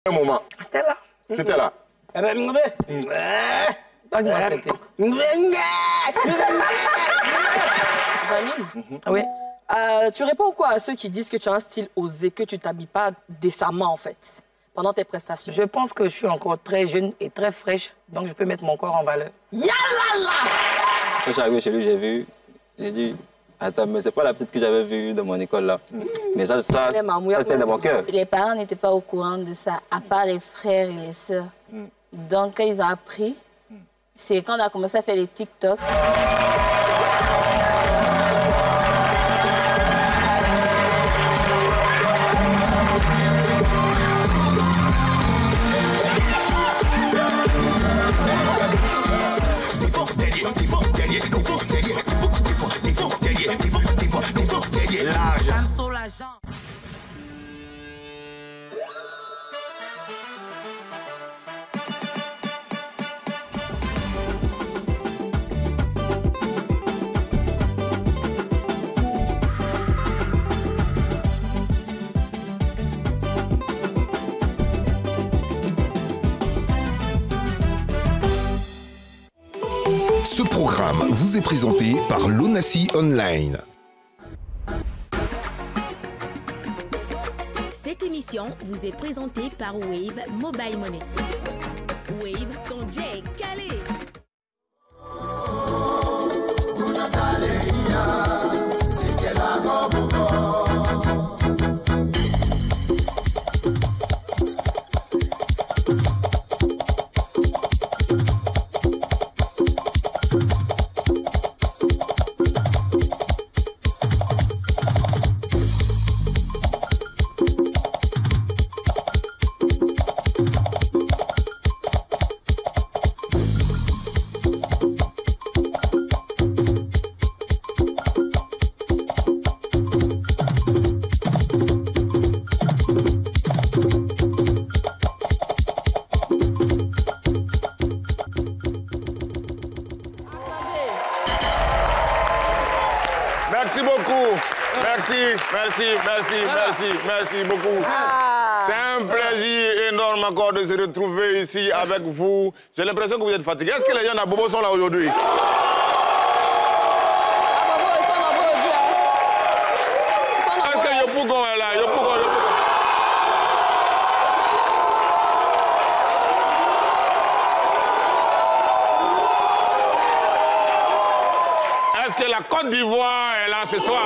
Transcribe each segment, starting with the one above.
Un moment. J'étais là. C'était là. Janine, Oui. Tu réponds quoi à ceux qui disent que tu as un style osé, que tu t'habilles pas décemment en fait, pendant tes prestations? Je pense que je suis encore très jeune et très fraîche, donc je peux mettre mon corps en valeur. Yalala! Quand je suis arrivé chez lui, j'ai dit, attends, mais c'est pas la petite que j'avais vue dans mon école là. Mais ça c'était dans mon cœur. Les parents n'étaient pas au courant de ça, à part les frères et les sœurs. Donc, quand ils ont appris, c'est quand on a commencé à faire les TikTok. Ce programme vous est présenté par l'Onassi Online. Cette émission vous est présentée par Wave Mobile Money. Wave, ton jet est calé. Merci beaucoup. Merci beaucoup. C'est un plaisir énorme encore de se retrouver ici avec vous. J'ai l'impression que vous êtes fatigués. Est-ce que les gens à Bobo sont là aujourd'hui? Est-ce que Yopougon est là? Est-ce que la Côte d'Ivoire est là ce soir?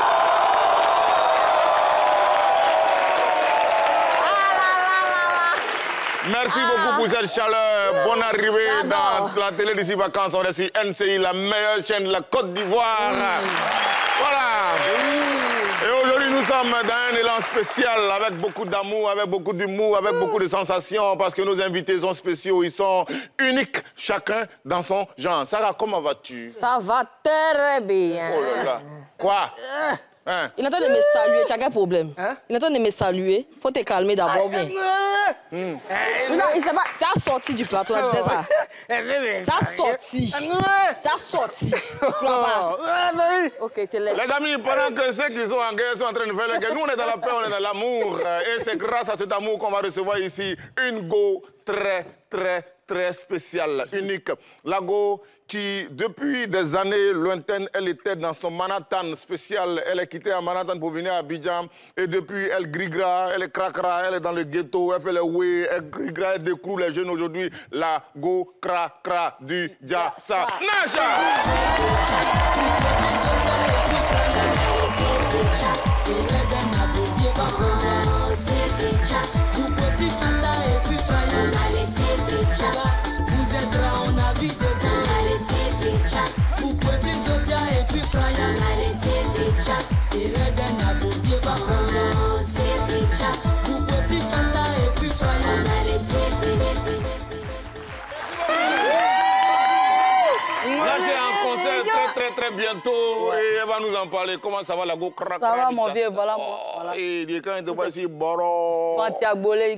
Merci beaucoup pour cette chaleur. Bonne arrivée dans la télé d'ici vacances. On est sur NCI, la meilleure chaîne de la Côte d'Ivoire. Voilà. Et aujourd'hui, nous sommes dans un élan spécial avec beaucoup d'amour, avec beaucoup d'humour, avec beaucoup de sensations parce que nos invités sont spéciaux. Ils sont uniques, chacun dans son genre. Sarah, comment vas-tu? Ça va très bien. Oh là là. Quoi? Hein? Il est en train de me saluer, tu as quel problème? Hein? Il est en train de me saluer. Faut te calmer d'abord bien. Tu as sorti du plateau, tu sais ça? Tu as sorti. Tu as sorti. Ok, te laisse. Les amis, pendant que ceux qui sont en guerre sont en train de faire la guerre, nous on est dans la paix, on est dans l'amour. Et c'est grâce à cet amour qu'on va recevoir ici une go très spéciale, unique. La go qui, depuis des années lointaines, elle était dans son Manhattan spécial. Elle est quittée à Manhattan pour venir à Abidjan. Et depuis, elle grigra, elle est cracra, elle est dans le ghetto, elle fait les way, elle grigra, elle découvre les jeunes aujourd'hui. La go cracra du Jassa. Naja! Vous êtes là, on habite dedans. Vous pouvez plus social et plus fraya. Et Reden a boubié par vous pouvez plus fanta et plus fraya. Là, c'est un concert très bientôt. Et elle va nous en parler. Comment ça va, la go crack? Ça va, mon vieux, voilà moi. Voilà. Et il y a quand même de pas ici, Boro. Fantia Bolé,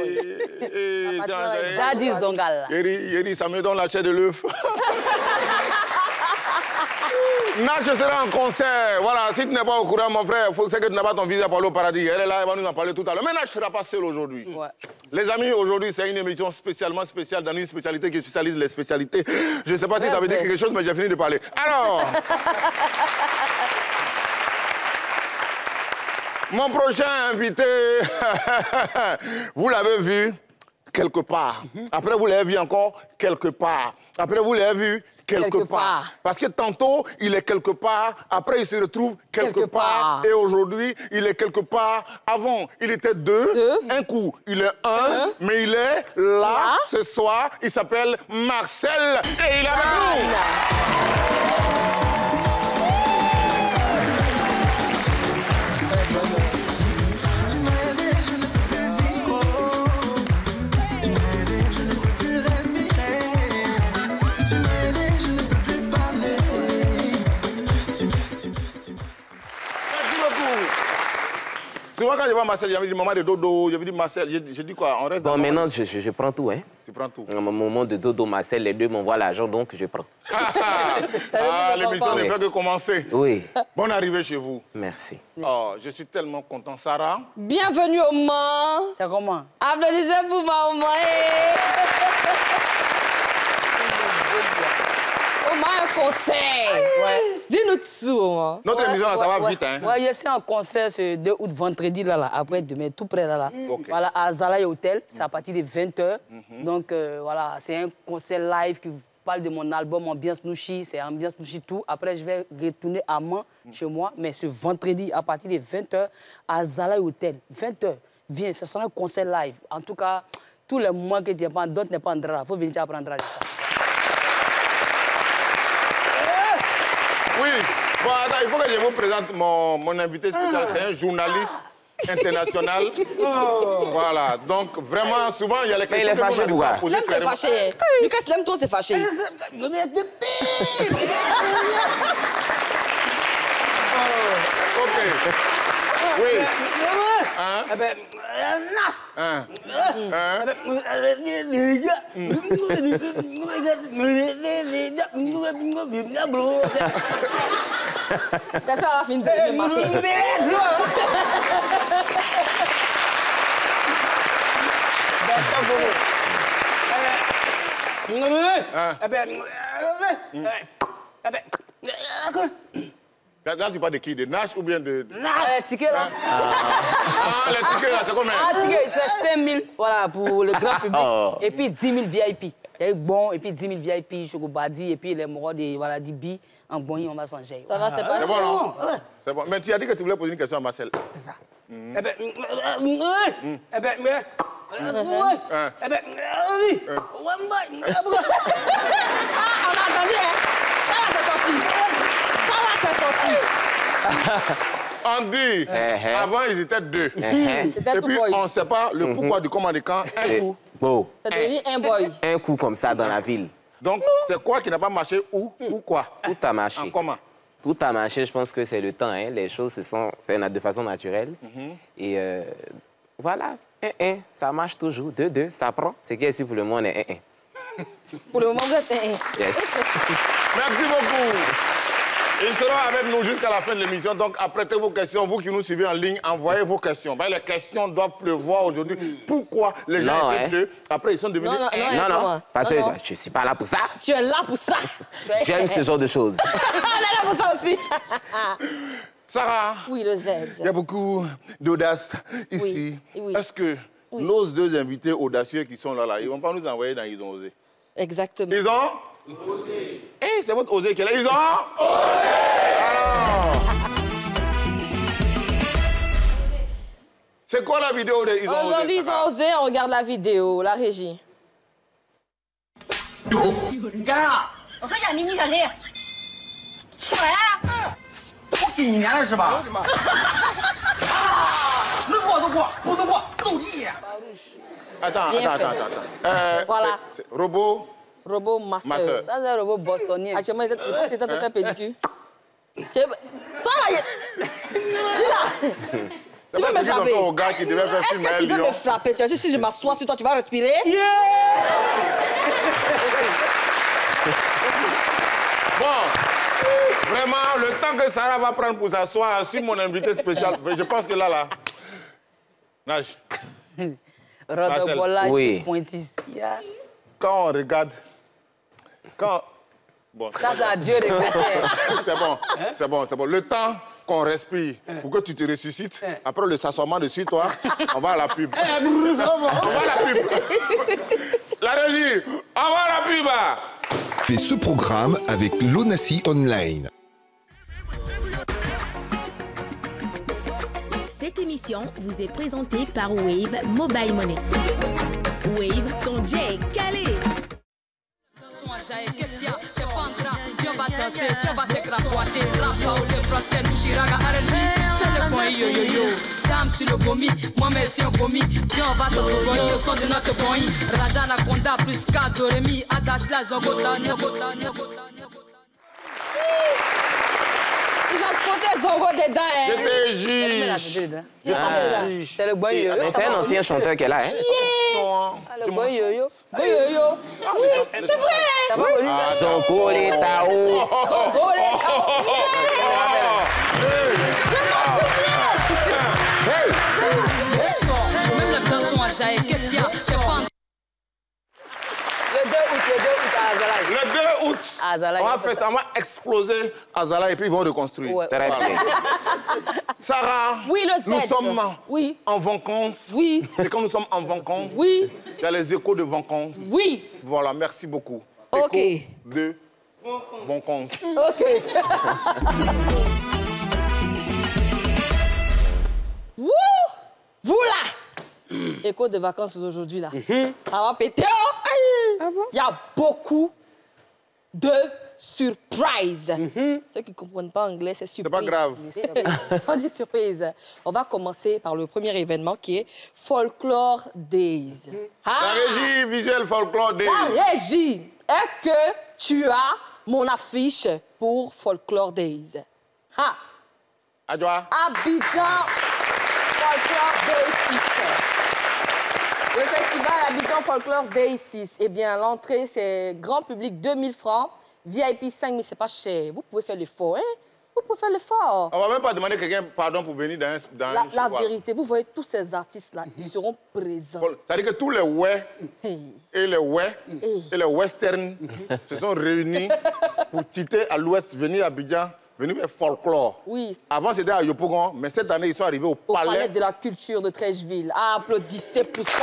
Daddy Zongal. Yeri, ça me donne la chair de l'œuf. Nash sera en concert. Voilà, si tu n'es pas au courant, mon frère, c'est que tu n'as pas ton visa pour aller au paradis. Elle est là, elle va nous en parler tout à l'heure. Mais Nash ne sera pas seul aujourd'hui. Ouais. Les amis, aujourd'hui, c'est une émission spécialement spéciale dans une spécialité qui spécialise les spécialités. Je ne sais pas si ça veut dire quelque chose, mais j'ai fini de parler. Alors, mon prochain invité, vous l'avez vu quelque part. Après, vous l'avez vu encore quelque part. Après, vous l'avez vu quelque part. Parce que tantôt, il est quelque part, après, il se retrouve quelque part. Et aujourd'hui, il est quelque part. Avant, il était deux. Un coup, il est un, mais il est là, ce soir. Il s'appelle Marcel et il est avec nous. Souvent, quand je vois Marcel, j'avais dit maman de dodo, j'avais dit Marcel, je dis quoi, on reste dans... Bon, maintenant, je prends tout, hein. Tu prends tout. Au moment de dodo, Marcel, les deux m'envoient l'argent, donc je prends. L'émission ne fait que commencer. Oui. Bonne arrivée chez vous. Merci. Oh, je suis tellement content. Sarah? Bienvenue au Mans. C'est comment? Applaudissez pour maman. Au Mans, un concert. Ouais. Dis-nous tout, Mans. Notre émission, là, ça va vite, hein? Ouais, c'est un concert ce 2 août, vendredi, là, après demain, tout près, là. Okay. Voilà, à Zalaï Hotel, c'est à partir de 20h. Donc, voilà, c'est un concert live qui parle de mon album Ambiance Nouchi, c'est Ambiance Nouchi tout. Après, je vais retourner à Mans, chez moi, mais ce vendredi, à partir de 20h, à Zalaï Hotel, 20h. Viens, ce sera un concert live. En tout cas, tous les moments que tu n'es pas, d'autres n'est pas en drap. Il faut venir apprendre à ça. Oui. Bon, attends, il faut que je vous présente mon invité spécial. C'est un journaliste international. Voilà. Donc, vraiment, souvent, il y a les questions. Mais il est fâché, pourquoi? L'homme s'est fâché. Lucas, l'aime-toi, c'est fâché. OK. Oui. Hein? Hein? Ça va finir de matin. Là, tu parles de qui? De Nash ou bien de... Les tickets, là. Ah, les tickets, là, c'est combien? Ah, tickets, c'est 5 000, voilà, pour le grand public. Et puis 10 000 VIP. C'est bon, et puis 10 000 VIP, Chocobadi, et puis les moraux de voilà, Dibi, en Bonny, on va s'enjailler. Ça va, c'est pas... C'est bon, non? C'est bon. Mais tu as dit que tu voulais poser une question à Marcel. C'est ça. On a entendu, hein? Ça va, c'est sorti. Ça va, c'est sorti. On dit, avant, ils étaient deux. Et puis, on ne sait pas le pourquoi du comment, de quand, un coup. Bon. C'est devenu un boy. Un coup comme ça dans la ville. Donc, c'est quoi qui n'a pas marché ou quoi? Tout a marché. En comment? Tout a marché, je pense que c'est le temps. Hein. Les choses se sont faites de façon naturelle. Et voilà, ça marche toujours. 2-2, ça prend. Ce qui est ici pour le moment est 1-1. Pour le moment, vous êtes... Yes. Merci beaucoup. Ils seront avec nous jusqu'à la fin de l'émission. Donc, apprêtez vos questions. Vous qui nous suivez en ligne, envoyez vos questions. Ben, les questions doivent pleuvoir aujourd'hui. Pourquoi les gens étaient deux? Après, ils sont devenus... Non. Parce que je ne suis pas là pour ça. Tu es là pour ça. J'aime ce genre de choses. On est là pour ça aussi. Sarah. Oui, le Z. Il y a beaucoup d'audace ici. Oui. Est-ce que nos deux invités audacieux qui sont là, ils ne vont pas nous envoyer dans Ils ont osé? Exactement. Ils ont osé. Eh, c'est votre osé qui est là. Ils ont osé. Alors, c'est quoi la vidéo de Ils ont osé? Aujourd'hui, ils ont osé. On regarde la vidéo, la régie. Attends. Voilà. Robot master. Ça, c'est un robot bostonien. Actuellement, il était te faire pédicure. Toi, là, tu peux me frapper. Au gars qui devait faire film Est-ce que tu peux me frapper? Tu as dit, si je m'assois sur toi, tu vas respirer? Bon, Vraiment, le temps que Sarah va prendre pour s'asseoir sur mon invité spécial, je pense que là... Nage. Oui. Quand on regarde... Bon, Grâce à Dieu, c'est bon. Le temps qu'on respire pour que tu te ressuscites, après le s'assoiement dessus toi, on va à la pub. On va à la pub. La régie, on va à la pub. Et ce programme avec l'ONACI Online. Cette émission vous est présentée par Wave Mobile Money. Wave, ton Jay calé. C'est pas en train, on va danser, on va se crapoter. Rapa ou les français, nous chiraga R&B. C'est le point yo. Dame sur le gomi, moi merci en gomi. Viens, on va s'asseoir au son de notre point. Radana Konda plus K, Doremi, Adash la Zogota. Il a spoté Zongo dedans, hein. J'étais juge. C'est le bon yo-yo. Mais c'est un ancien chanteur qu'elle a, hein? Le bon yo-yo. Oui, c'est vrai. Ça va, Oli? Zongo les Tao. Même les plans sont à Jaï, qu'est-ce qu'il y a? C'est pas en Le 2 août à Azalaï. Le 2 août, Azalaï, on va faire ça, on va exploser Azalaï et puis ils vont reconstruire. Ouais. Très bien. Sarah, Oui, le 7. nous sommes en vacances. Oui. Et quand nous sommes en vacances, Oui. il y a les échos de vacances. Oui. Voilà, merci beaucoup. Ok. Échos de vacances. Ok. Wouh! Vous là! Écho de vacances d'aujourd'hui là. Ça va péter. Il y a beaucoup de surprises. Ceux qui ne comprennent pas anglais, c'est surprise. C'est pas grave. On dit surprise. On va commencer par le premier événement qui est Folklore Days. La régie visuelle Folklore Days. La régie, est-ce que tu as mon affiche pour Folklore Days? Ha! Adjoa. Abidjan Folklore Day 6. Le festival Abidjan Folklore Day 6. Eh bien, l'entrée, c'est grand public 2000 francs. VIP 5000, c'est pas cher. Vous pouvez faire l'effort, hein? Vous pouvez faire l'effort. On va même pas demander à quelqu'un pardon pour venir dans La vérité, vous voyez tous ces artistes-là, ils seront présents. C'est-à-dire que tous les ouais et les ouais et les western se sont réunis pour titer à l'ouest, venir à Abidjan, venir faire folklore. Oui. Avant, c'était à Yopougon, mais cette année, ils sont arrivés au palais de la culture de Trècheville. Applaudissez pour ça.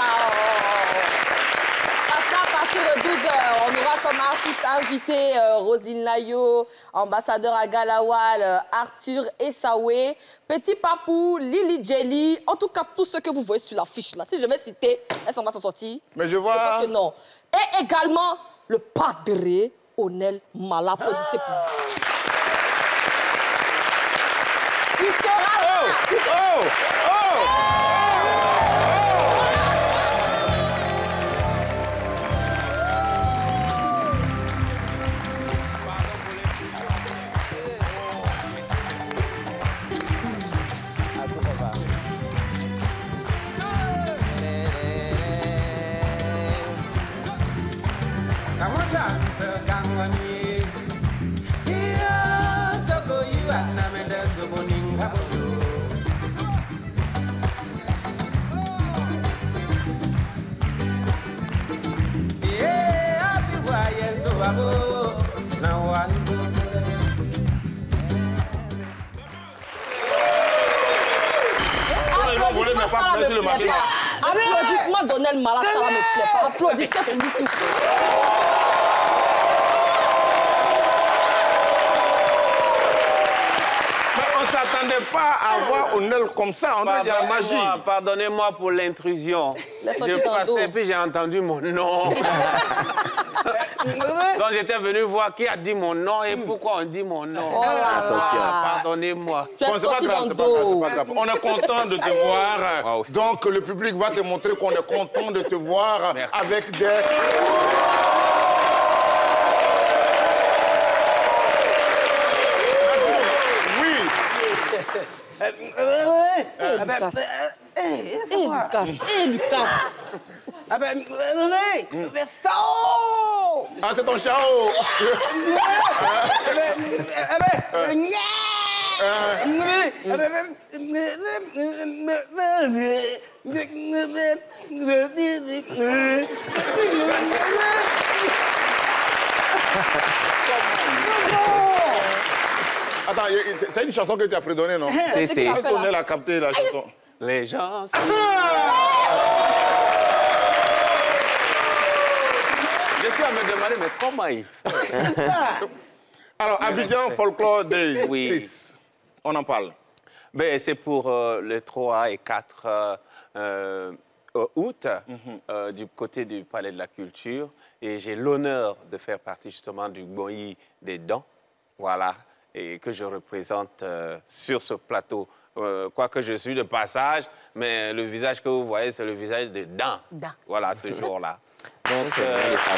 À partir de 12h, on aura comme artiste invité Roselyne Layo, ambassadeur à Galawal, Arthur Essaoué, Petit Papou, Lily Jelly, en tout cas, tout ce que vous voyez sur l'affiche là. Si je vais citer, elles vont s'en sortir. Mais je vois... Je pense que non. Et également, le padre Onel Mala. Applaudissez pour lui. Il sera là. Applaudissement d'Onel Mala, ça ne me plaît pas. Applaudissez pour lui. On ne s'attendait pas à voir Onel comme ça. On dit la magie. Pardonnez-moi pour l'intrusion. Je passais et puis j'ai entendu mon nom. Donc j'étais venu voir qui a dit mon nom et pourquoi on dit mon nom. Attention. Pardonnez-moi. Bon, c'est pas grave, c'est pas grave. On est content de te voir. Donc le public va te montrer qu'on est content de te voir. Merci. Avec des... Lucas. Ah ben, mais sao! Ah, c'est ton chao! Attends, c'est une chanson que tu as fredonnée, non? C'est. Est-ce qu'on l'a capté, la chanson? Les gens... Je suis à me demander, mais comment il fait? Alors, Abidjan Folklore Day, oui. 6, on en parle. Ben, c'est pour le 3 et 4 août, du côté du Palais de la Culture. Et j'ai l'honneur de faire partie justement du Goyi des Dents, voilà, et que je représente sur ce plateau. Quoique je suis de passage, mais le visage que vous voyez, c'est le visage des dents. Voilà, ce jour-là. Donc, c'est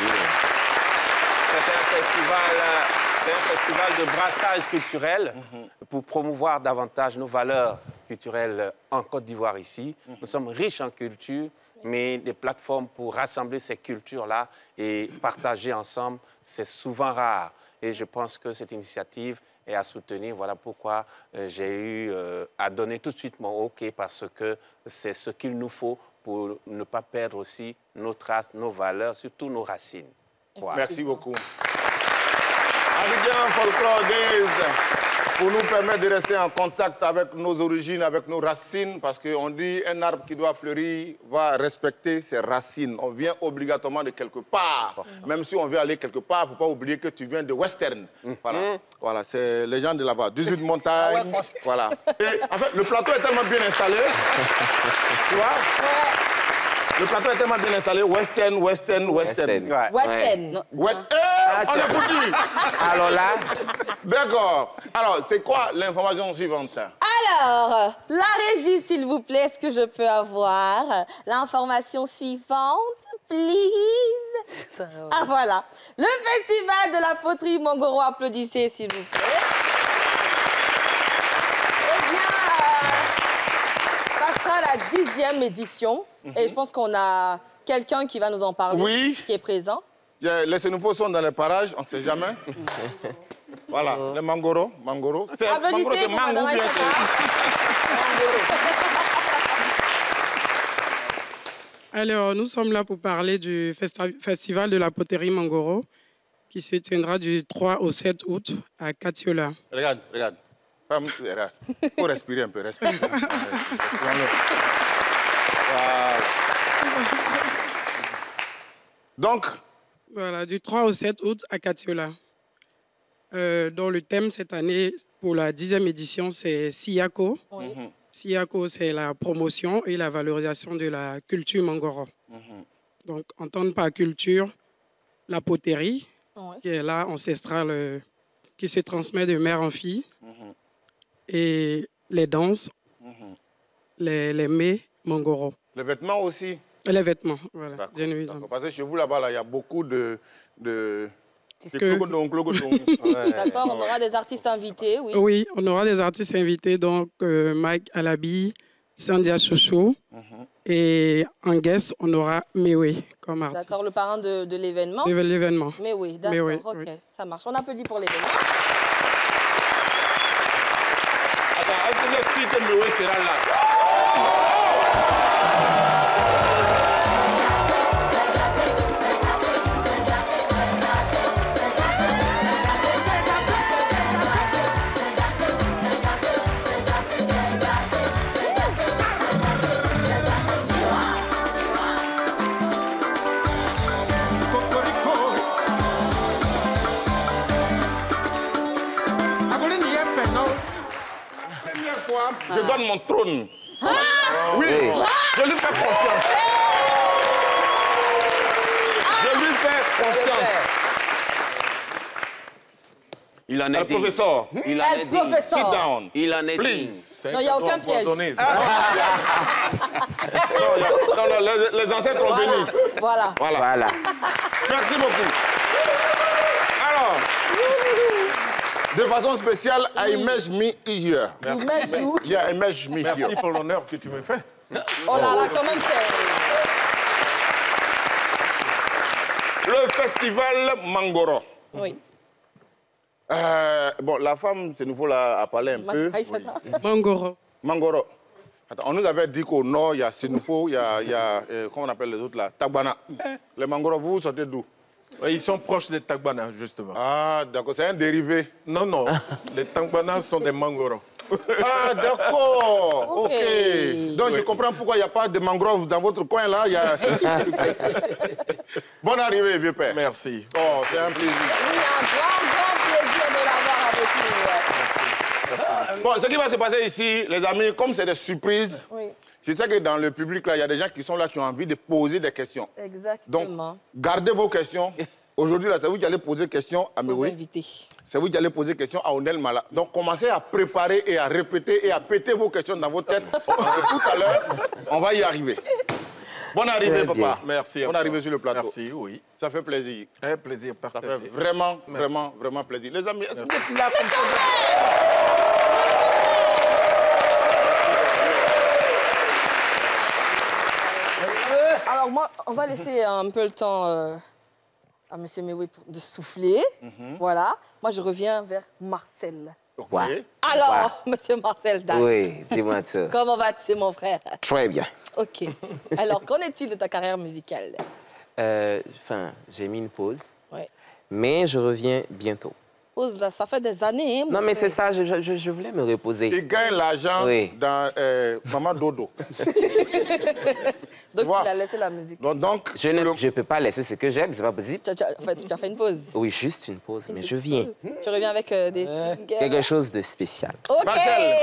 un festival de brassage culturel pour promouvoir davantage nos valeurs culturelles en Côte d'Ivoire ici. Nous sommes riches en culture, mais des plateformes pour rassembler ces cultures-là et partager ensemble, c'est souvent rare. Et je pense que cette initiative est à soutenir. Voilà pourquoi j'ai eu à donner tout de suite mon OK, parce que c'est ce qu'il nous faut pour ne pas perdre aussi nos traces, nos valeurs, surtout nos racines. Voilà. Merci beaucoup. Abidjan Folklore Days, pour nous permettre de rester en contact avec nos origines, avec nos racines, parce qu'on dit un arbre qui doit fleurir va respecter ses racines. On vient obligatoirement de quelque part. Même si on veut aller quelque part, il ne faut pas oublier que tu viens de Western. Voilà, voilà, c'est les gens de là-bas. 18 montagnes. Voilà. Et en fait, le plateau est tellement bien installé. Tu vois? Le plateau est tellement bien installé. Western. Western. On est foutu. Alors là... D'accord. Alors, c'est quoi l'information suivante, ça? Alors, la régie, s'il vous plaît, est-ce que je peux avoir l'information suivante, please? Ah, voilà. Le festival de la poterie Mangoro, applaudissez, s'il vous plaît. Eh bien, ça sera la 10e édition. Et je pense qu'on a quelqu'un qui va nous en parler, qui est présent. Les nouveaux sont dans les parages, on ne sait jamais. Voilà, le Mangoro. Applaudissez pour Madame Alors, nous sommes là pour parler du festival de la poterie Mangoro, qui se tiendra du 3 au 7 août à Katiola. Regarde. Il faut respirer un peu, respirer. Voilà. Donc... Voilà, du 3 au 7 août à Katiola. Dont le thème cette année, pour la 10e édition, c'est Siyako. Siyako, c'est la promotion et la valorisation de la culture Mangoro. Donc, entendre par culture, la poterie, qui est là, ancestrale, qui se transmet de mère en fille, et les danses, les mets Mangoro. Les vêtements aussi? Les vêtements, voilà, bien évidemment. Parce que chez vous, là-bas, il y a beaucoup de D'accord, on aura des artistes invités, oui. Oui, on aura des artistes invités, donc Mike Alabi, Sandia Chouchou, et en guest, on aura Mewe comme artiste. D'accord, le parrain de l'événement. De l'événement. Mewe, d'accord, ok, ça marche. On applaudit pour l'événement. Attends, est-ce que le fils de Mewe sera là? Je donne mon trône. Oui, je lui fais confiance. Je lui fais confiance. Il en est digne. Professeur. Il en est digne. Sit down. Il en est digne. Non, il n'y a aucun piège. Non, les ancêtres ont béni. Voilà. Merci beaucoup. Alors, de façon spéciale, I mesh me here. Merci. Yeah, I mesh me here. Merci pour l'honneur que tu me fais. Oh là là, quand même, c'est... Festival Mangoro. Oui. Bon, la femme, c'est nouveau là, à parler un peu. Mangoro. Mangoro. Attends, on nous avait dit qu'au nord, il y a Sénoufo, il y a comment on appelle les autres là? Tagbana. Les Mangoro, vous sortez d'où? Ils sont proches des Tagbana, justement. Ah, d'accord, c'est un dérivé. Non, non, les Tagbana sont des Mangoro. Ah, d'accord. OK. Donc, je comprends pourquoi il n'y a pas de mangrove dans votre coin, là. Bonne arrivée, vieux père. Merci. Oh, c'est un plaisir. Oui, un grand plaisir de l'avoir avec nous. Bon, ce qui va se passer ici, les amis, comme c'est des surprises, Oui. je sais que dans le public, là, il y a des gens qui sont là, qui ont envie de poser des questions. Exactement. Donc, gardez vos questions. Aujourd'hui, là, c'est vous qui allez poser des questions à Mewe. C'est vous qui allez poser des questions à Onel Mala. Donc, commencez à préparer et à répéter et à péter vos questions dans vos têtes. Tout à l'heure, on va y arriver. Bonne arrivée, papa. Merci. Bonne arrivée sur le plateau. Merci, oui. Ça fait plaisir. Un plaisir partagé. Ça fait vraiment, vraiment, vraiment plaisir. Les amis, est-ce que vous êtes là comme ça? Alors moi, on va laisser un peu le temps à M. Mewe de souffler. Voilà. Moi, je reviens vers Marcel. Ouais. Alors, M. Marcel Dash. Oui, dis-moi ça. Comment vas-tu, mon frère? Très bien. OK. Alors, qu'en est-il de ta carrière musicale? Enfin, j'ai mis une pause, Ouais. mais je reviens bientôt. Pause, là, ça fait des années. Hein, Non, mais c'est frère. ça, je voulais me reposer. Il gagne l'argent dans Maman Dodo. Donc, il a laissé la musique. Donc je ne peux pas laisser ce que j'aime, c'est pas possible. Tu as fait une pause. Oui, juste une pause, mais je viens. Tu reviens avec des singles. Quelque chose de spécial. OK. Marcel.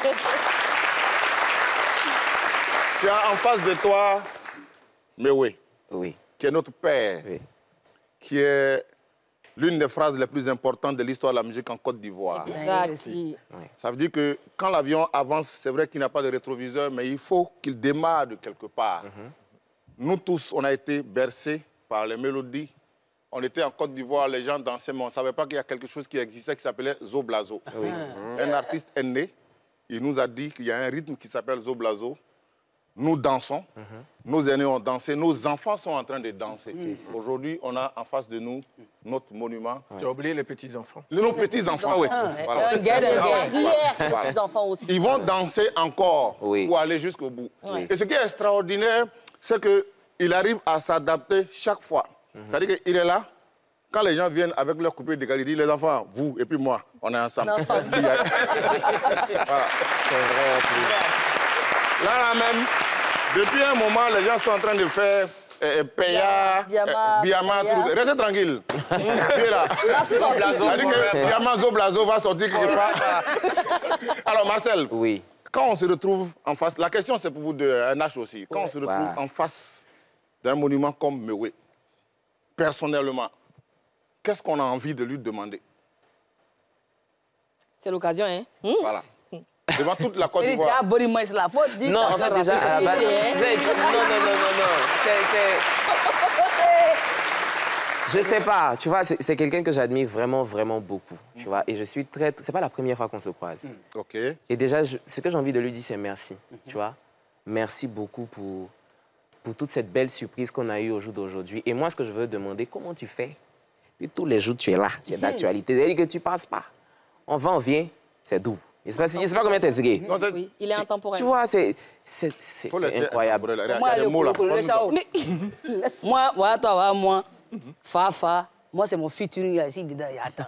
Tu as en face de toi Mewe. Oui. Qui est notre père. Oui. Qui est l'une des phrases les plus importantes de l'histoire de la musique en Côte d'Ivoire. Exact. Ça veut dire que quand l'avion avance, c'est vrai qu'il n'a pas de rétroviseur, mais il faut qu'il démarre de quelque part. Nous tous, on a été bercés par les mélodies. On était en Côte d'Ivoire, les gens dansaient, mais on ne savait pas qu'il y a quelque chose qui existait qui s'appelait Zoblazo. Oui. Un artiste est né, il nous a dit qu'il y a un rythme qui s'appelle Zoblazo. Nous dansons, nos aînés ont dansé, nos enfants sont en train de danser. Aujourd'hui, on a en face de nous notre monument. Tu as oublié les petits-enfants. Nos petits-enfants. Ah oui. Voilà. Les petits-enfants aussi. Ils vont danser encore pour aller jusqu'au bout. Oui. Et ce qui est extraordinaire, c'est qu'il arrive à s'adapter chaque fois. C'est-à-dire qu'il est là, quand les gens viennent avec leur coupure de qualité, il dit les enfants, vous et puis moi, on est ensemble. Voilà. C'est vrai. Là même, depuis un moment, les gens sont en train de faire Biama, tout. Restez tranquille. Tu es là. C'est-à-dire que Biama Zoblazo va sortir quelque part. Alors, Marcel, quand on se retrouve en face, la question c'est pour vous deux, un H aussi. Quand on se retrouve en face d'un monument comme Mewe, personnellement, qu'est-ce qu'on a envie de lui demander? C'est l'occasion, hein? Voilà. Devant toute la Côte d'Ivoire. Non, en fait, déjà, à la base, je sais pas, tu vois, c'est quelqu'un que j'admire vraiment, vraiment beaucoup, tu vois, et je suis très... C'est pas la première fois qu'on se croise. OK. Et déjà, ce que j'ai envie de lui dire, c'est merci, tu vois. Merci beaucoup pour toute cette belle surprise qu'on a eue au jour d'aujourd'hui. Et moi, ce que je veux demander, comment tu fais? Puis tous les jours, tu es là, tu es d'actualité. C'est-à-dire que tu passes pas. On va, on vient, c'est doux. Je ne sais pas comment t'expliquer. Oui, il est intemporel. Tu vois, c'est incroyable. Moi, voilà, toi, moi, Fafa, moi, c'est mon featuring ici, dedans, il y a attends.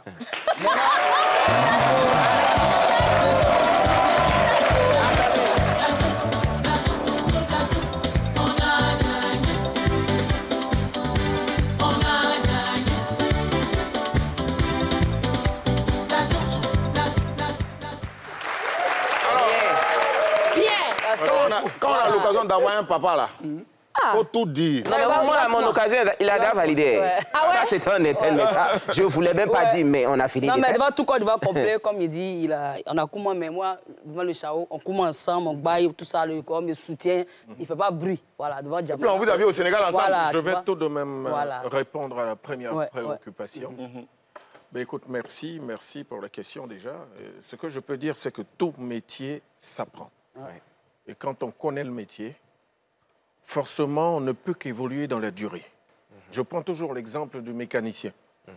Quand on a l'occasion d'avoir un papa là, faut tout dire. Non, mais moi, à mon occasion, il a déjà validé. Ça, c'est un éternel, mais ça, je ne voulais même pas dire, mais on a fini de faire. Non, mais devant tout Côte d'Ivoire complet, comme il dit, on a comment, mais moi, devant le Chao, on commence ensemble, on baille, tout ça, le corps me soutient, il ne fait pas bruit. Voilà, devant Diable. Puis on vous a vu au Sénégal ensemble. Voilà, je vais tout de même répondre à la première préoccupation. Ben, écoute, merci pour la question déjà. Ce que je peux dire, c'est que tout métier s'apprend. Et quand on connaît le métier, forcément, on ne peut qu'évoluer dans la durée. Je prends toujours l'exemple du mécanicien.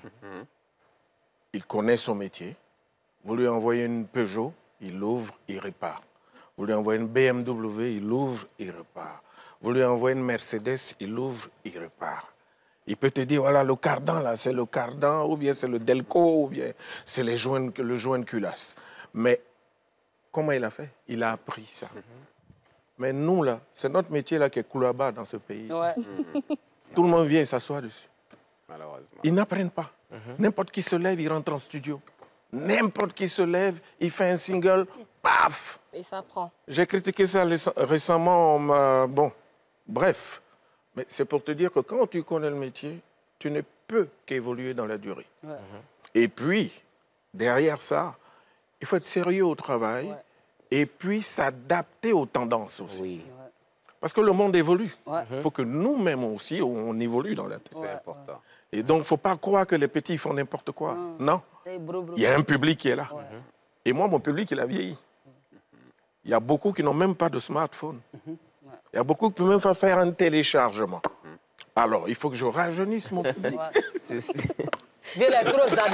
Il connaît son métier. Vous lui envoyez une Peugeot, il l'ouvre, il répare. Vous lui envoyez une BMW, il l'ouvre, il repart. Vous lui envoyez une Mercedes, il l'ouvre, il repart. Il peut te dire, voilà, le cardan, là, c'est le cardan, ou bien c'est le Delco, ou bien c'est le joint de culasse. Mais comment il a fait? Il a appris ça. Mais nous, là, c'est notre métier là, qui est couloir-bas dans ce pays. Ouais. Tout le monde vient s'asseoir dessus. Malheureusement. Ils n'apprennent pas. N'importe qui se lève, il rentre en studio. N'importe qui se lève, il fait un single, paf! Et ça prend. J'ai critiqué ça récemment, bon, bref. Mais c'est pour te dire que quand tu connais le métier, tu ne peux qu'évoluer dans la durée. Ouais. Et puis, derrière ça, il faut être sérieux au travail et puis s'adapter aux tendances aussi. Oui. Parce que le monde évolue. Ouais. Il faut que nous-mêmes aussi, on évolue dans la tête. C'est important. Et donc, il ne faut pas croire que les petits font n'importe quoi. Non. Il y a un public qui est là. Et moi, mon public, il a vieilli. Il y a beaucoup qui n'ont même pas de smartphone. Il y a beaucoup qui peuvent même pas faire un téléchargement. Alors, il faut que je rajeunisse mon public. Viens les gros Zada.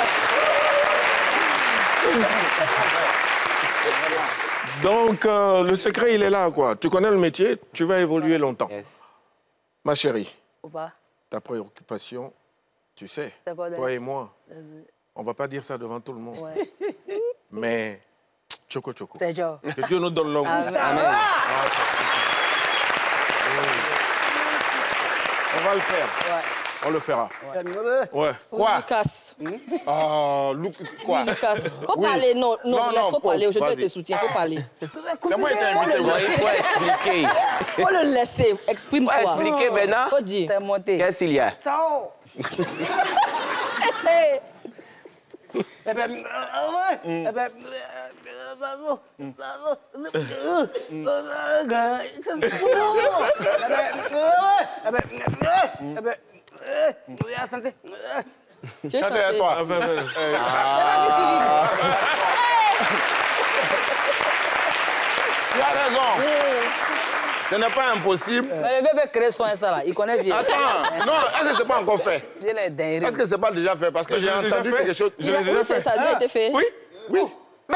Donc, le secret, il est là, quoi. Tu connais le métier, tu vas évoluer longtemps. Ma chérie, ta préoccupation, tu sais, toi et moi, on ne va pas dire ça devant tout le monde. Mais, Choco Choco. C'est genre. Que Dieu nous donne longue vie. Amen. On va le faire. On le fera. Ouais. Quoi? Lucas. Quoi? Lucas. Faut parler, non, faut parler. Aujourd'hui, je te soutiens, faut parler. C'est moi qui t'ai invité. Il faut expliquer. Faut le laisser, exprime-toi. Faut expliquer maintenant. Faut dire. C'est monté. Qu'est-ce qu'il y a? Chantez à toi. Tu as raison. Ce n'est pas impossible. Mais le bébé crée son ça là, il connaît bien. Attends, non, est-ce que ce n'est pas encore fait? Est-ce que ce n'est pas déjà fait? Parce que j'ai entendu quelque chose. Je l'ai déjà fait. Ça a déjà été fait. Oui. Oui. Non.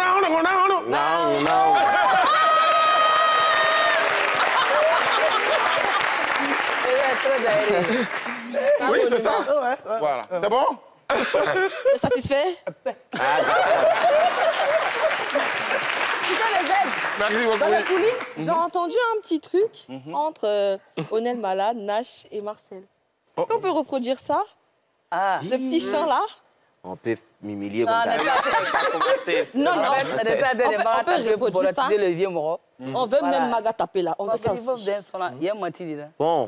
Oui, c'est ça. Voilà. C'est bon? T'es satisfait? Merci beaucoup. Dans les coulisses, j'ai entendu un petit truc entre Onel Malade, Nash et Marcel. Est-ce qu'on peut reproduire ça? Le petit chant là? On peut m'humilier comme ça. Non, on peut reproduire ça. Le vieux moro. On veut même Maga taper là. On veut ça aussi. Bon.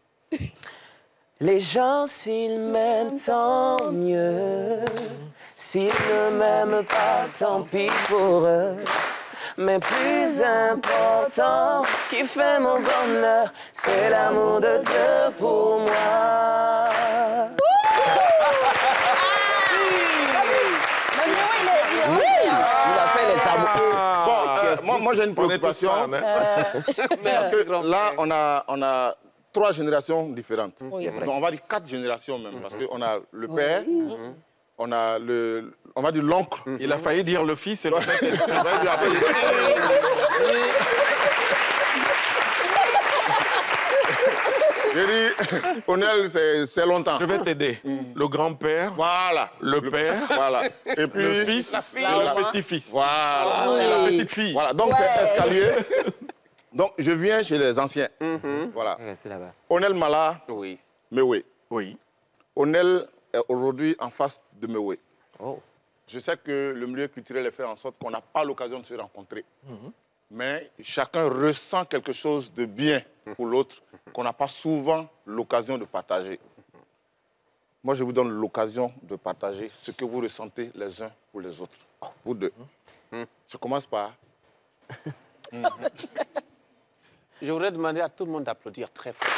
Les gens, s'ils m'aiment, tant mieux. S'ils ne m'aiment pas, tant pis pour eux. Mais plus important, qui fait mon bonheur, c'est l'amour de Dieu pour moi. Il a fait les amours. Bon, moi j'ai une préoccupation. Parce que là, on a 3 générations différentes. Donc, on va dire 4 générations même. Parce qu'on a le père, on a on va dire l'oncle. Il a failli dire le fils et le père. J'ai dit, Onel, c'est longtemps. Je vais t'aider. Le grand-père, voilà. Le père, voilà. Et puis le fils et le petit-fils. Voilà. Et la petite-fille. Voilà, donc c'est escalier. Donc je viens chez les anciens. Voilà. Restez là-bas. Onel Mala, Oui. Mewe. Oui. Onel est aujourd'hui en face de Mewe. Oh. Je sais que le milieu culturel est fait en sorte qu'on n'a pas l'occasion de se rencontrer. Mais chacun ressent quelque chose de bien pour l'autre qu'on n'a pas souvent l'occasion de partager. Moi, je vous donne l'occasion de partager ce que vous ressentez les uns pour les autres. Vous deux. Je commence par... Je voudrais demander à tout le monde d'applaudir très fort.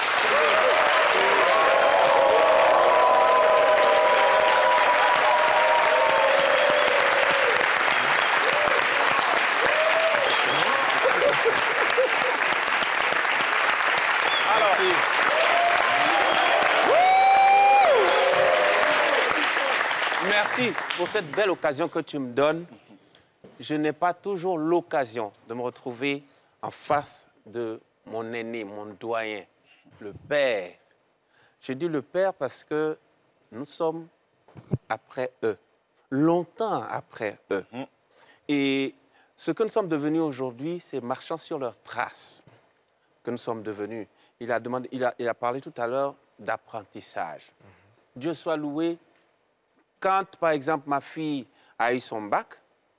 Merci pour cette belle occasion que tu me donnes. Je n'ai pas toujours l'occasion de me retrouver en face de mon aîné, mon doyen, le père. Je dis le père parce que nous sommes après eux, longtemps après eux. Et ce que nous sommes devenus aujourd'hui, c'est marchant sur leurs traces que nous sommes devenus. Il a parlé tout à l'heure d'apprentissage. Dieu soit loué. Quand, par exemple, ma fille a eu son bac,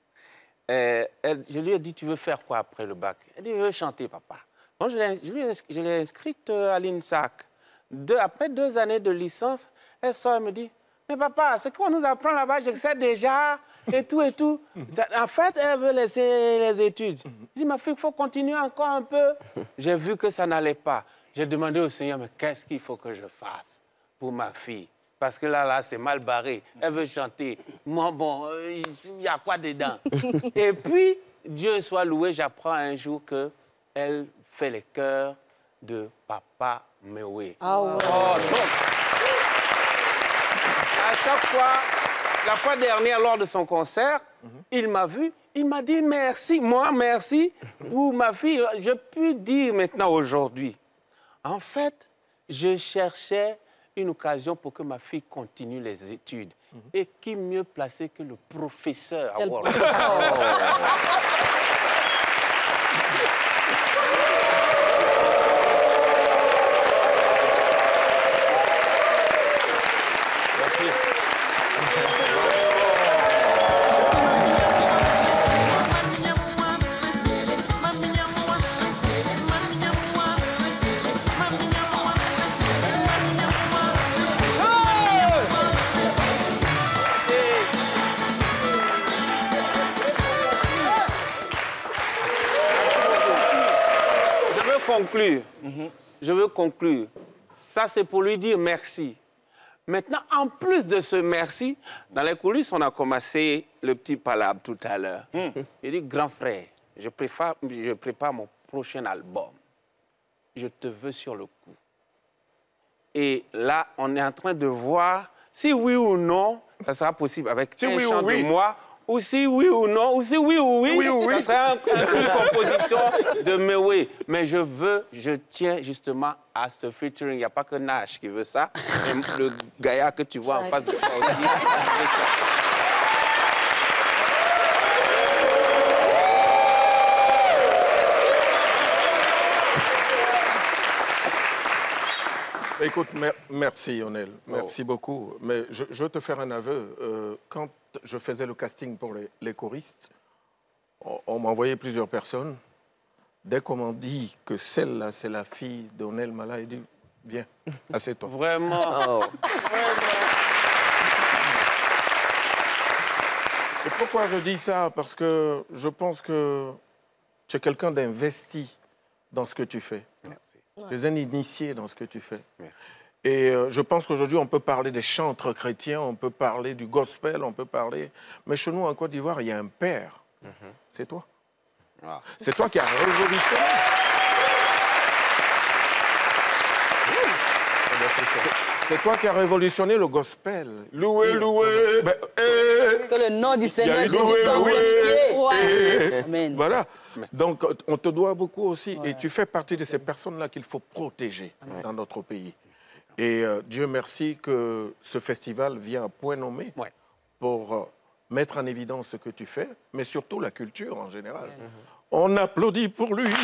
je lui ai dit, tu veux faire quoi après le bac? Elle dit, je veux chanter, papa. Donc, je l'ai inscrite à l'INSAC. Après 2 années de licence, elle sort et me dit, mais papa, ce qu'on nous apprend là-bas, je sais déjà, et tout, et tout. En fait, elle veut laisser les études. Je dis, ma fille, il faut continuer encore un peu. J'ai vu que ça n'allait pas. J'ai demandé au Seigneur, mais qu'est-ce qu'il faut que je fasse pour ma fille? Parce que là, c'est mal barré. Elle veut chanter. Moi, bon, il y a quoi dedans? Et puis, Dieu soit loué, j'apprends un jour qu'elle fait les chœurs de Papa Mewé. Ah ouais. Oh, donc, à chaque fois, la fois dernière, lors de son concert, il m'a vu, il m'a dit merci. Moi, merci pour ma fille. Je peux dire maintenant, aujourd'hui, en fait, je cherchais une occasion pour que ma fille continue les études. Et qui mieux placé que le professeur à World. Je veux conclure. Ça, c'est pour lui dire merci. Maintenant, en plus de ce merci, dans les coulisses, on a commencé le petit palabre tout à l'heure. Il dit, grand frère, je prépare mon prochain album. Je te veux sur le coup. Et là, on est en train de voir si oui ou non, ça sera possible avec un chant de moi. Ou si oui ou non, ou si oui ou oui, ça sera une composition de Mewé. Mais je tiens justement à ce featuring. Il n'y a pas que Nash qui veut ça. Et le gaillard que tu vois en face de toi aussi, il veut ça. Écoute, merci, Onel. Merci beaucoup. Mais je veux te faire un aveu. Quand je faisais le casting pour les choristes, on m'a envoyé plusieurs personnes. Dès qu'on m'a dit que celle-là, c'est la fille d'Onel Mala, il dit, viens, assieds-toi. Vraiment. Et pourquoi je dis ça? Parce que je pense que tu es quelqu'un d'investi dans ce que tu fais. Merci. Tu es un initié dans ce que tu fais. Merci. Et je pense qu'aujourd'hui, on peut parler des chantres chrétiens, on peut parler du gospel, on peut parler... Mais chez nous, en Côte d'Ivoire, il y a un père. C'est toi. Ah. C'est toi qui as révolutionné. C'est toi qui as révolutionné le gospel. Loué, loué. Que le nom du Seigneur Jésus soit glorifié. Amen. Voilà. Donc, on te doit beaucoup aussi. Ouais. Et tu fais partie de ces personnes-là qu'il faut protéger dans notre pays. Et Dieu merci que ce festival vient à point nommé pour mettre en évidence ce que tu fais, mais surtout la culture en général. On applaudit pour lui.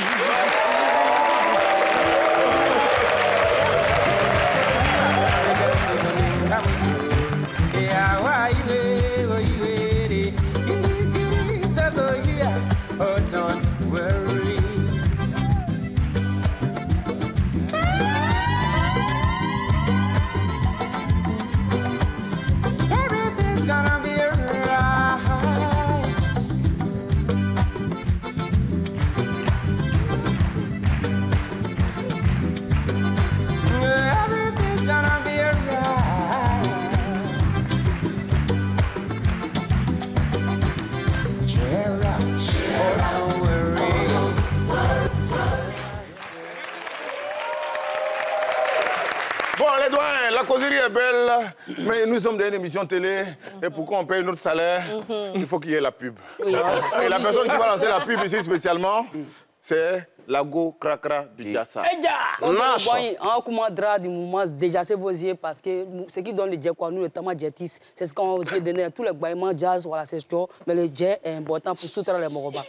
doyen, la causerie est belle, mais nous sommes dans une émission télé, et pour qu'on paye notre salaire, il faut qu'il y ait la pub. Oui. Et la personne qui va lancer la pub ici spécialement, c'est la go cracra du Jassa. Nash. En commandera du mouvement déjà c'est vos yeux parce que ce qui donne le jet quoi nous le temps jetis c'est ce qu'on vous donné à tous les baillements jazz voilà c'est sûr mais le jet est important pour soutenir les Moroba.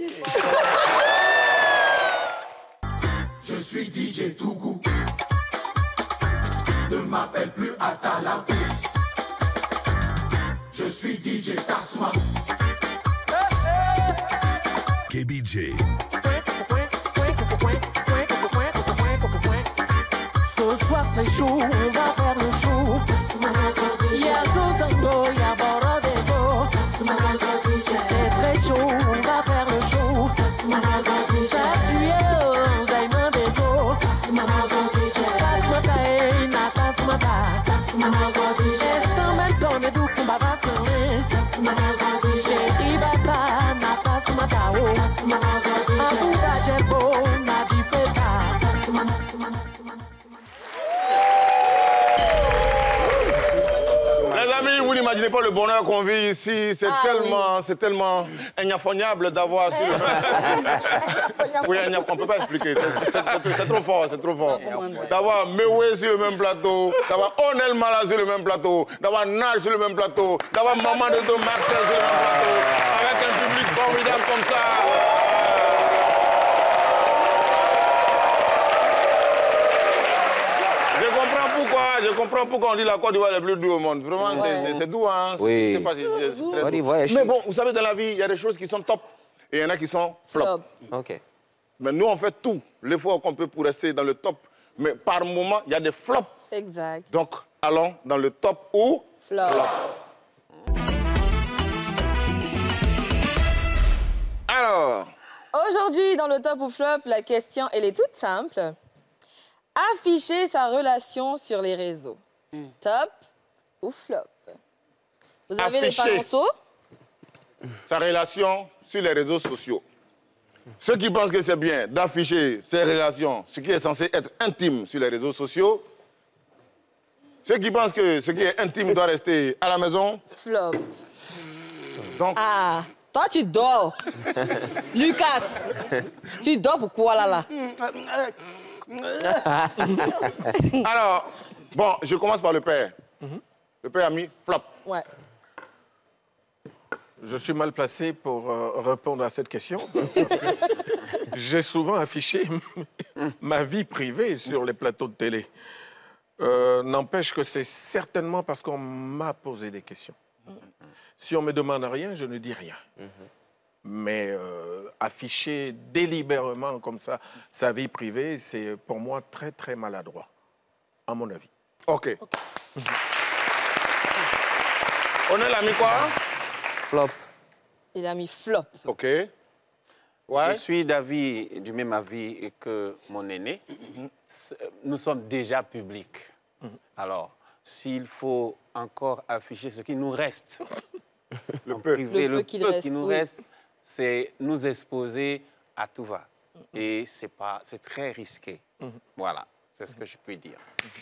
Je suis DJ Tougou. Ne m'appelle plus Atalakou. Je suis DJ Tasma. KBJ. Ce soir c'est chaud, on va faire le show. Y'a Gozango, y'a Borodego. C'est très chaud, on va faire le show. Ça tu es, Zaïman Bego. Fatmatae, Natasmata. Et sans même son et tout, on va sonner. Chez Ibata, Natasmata. Abouda Djebo, Nadifeta. Les amis, vous n'imaginez pas le bonheur qu'on vit ici. C'est tellement ignafognable d'avoir sur le même... Oui, on ne peut pas expliquer. C'est trop fort, c'est trop fort. D'avoir Mewé sur le même plateau, d'avoir Onel Mala sur le même plateau, d'avoir Nash sur le même plateau, d'avoir Maman de Marcel sur le même plateau, avec un public formidable comme ça. Je comprends pourquoi on dit la Côte d'Ivoire est le plus doux au monde. Vraiment, c'est doux, hein. Oui. C'est très doux. Mais bon, vous savez, dans la vie, il y a des choses qui sont top et il y en a qui sont flop. OK. Mais nous, on fait tout l'effort qu'on peut pour rester dans le top. Mais par moment, il y a des flops. Exact. Donc, allons dans le top ou flop. Alors. Aujourd'hui, dans le top ou flop, la question, elle est toute simple. Afficher sa relation sur les réseaux. Top ou flop? Vous avez les panonceaux? Sa relation sur les réseaux sociaux. Ceux qui pensent que c'est bien d'afficher ses relations, ce qui est censé être intime sur les réseaux sociaux, ceux qui pensent que ce qui est intime doit rester à la maison. Flop. Donc... Ah, toi tu dors. Lucas, tu dors pourquoi là? Alors, bon, je commence par le père. Le père a mis flop. Ouais. Je suis mal placé pour répondre à cette question. J'ai souvent affiché ma vie privée sur les plateaux de télé. N'empêche que c'est certainement parce qu'on m'a posé des questions. Si on me demande rien, je ne dis rien. Mais afficher délibérément comme ça sa vie privée, c'est pour moi très, très maladroit, à mon avis. OK. On a mis quoi? Flop. Il a mis flop. OK. Ouais. Je suis du même avis que mon aîné. Nous sommes déjà publics. Alors, s'il faut encore afficher ce qui nous reste, le peu qui nous reste, c'est nous exposer à tout va. Et c'est très risqué. Voilà, c'est ce que je peux dire.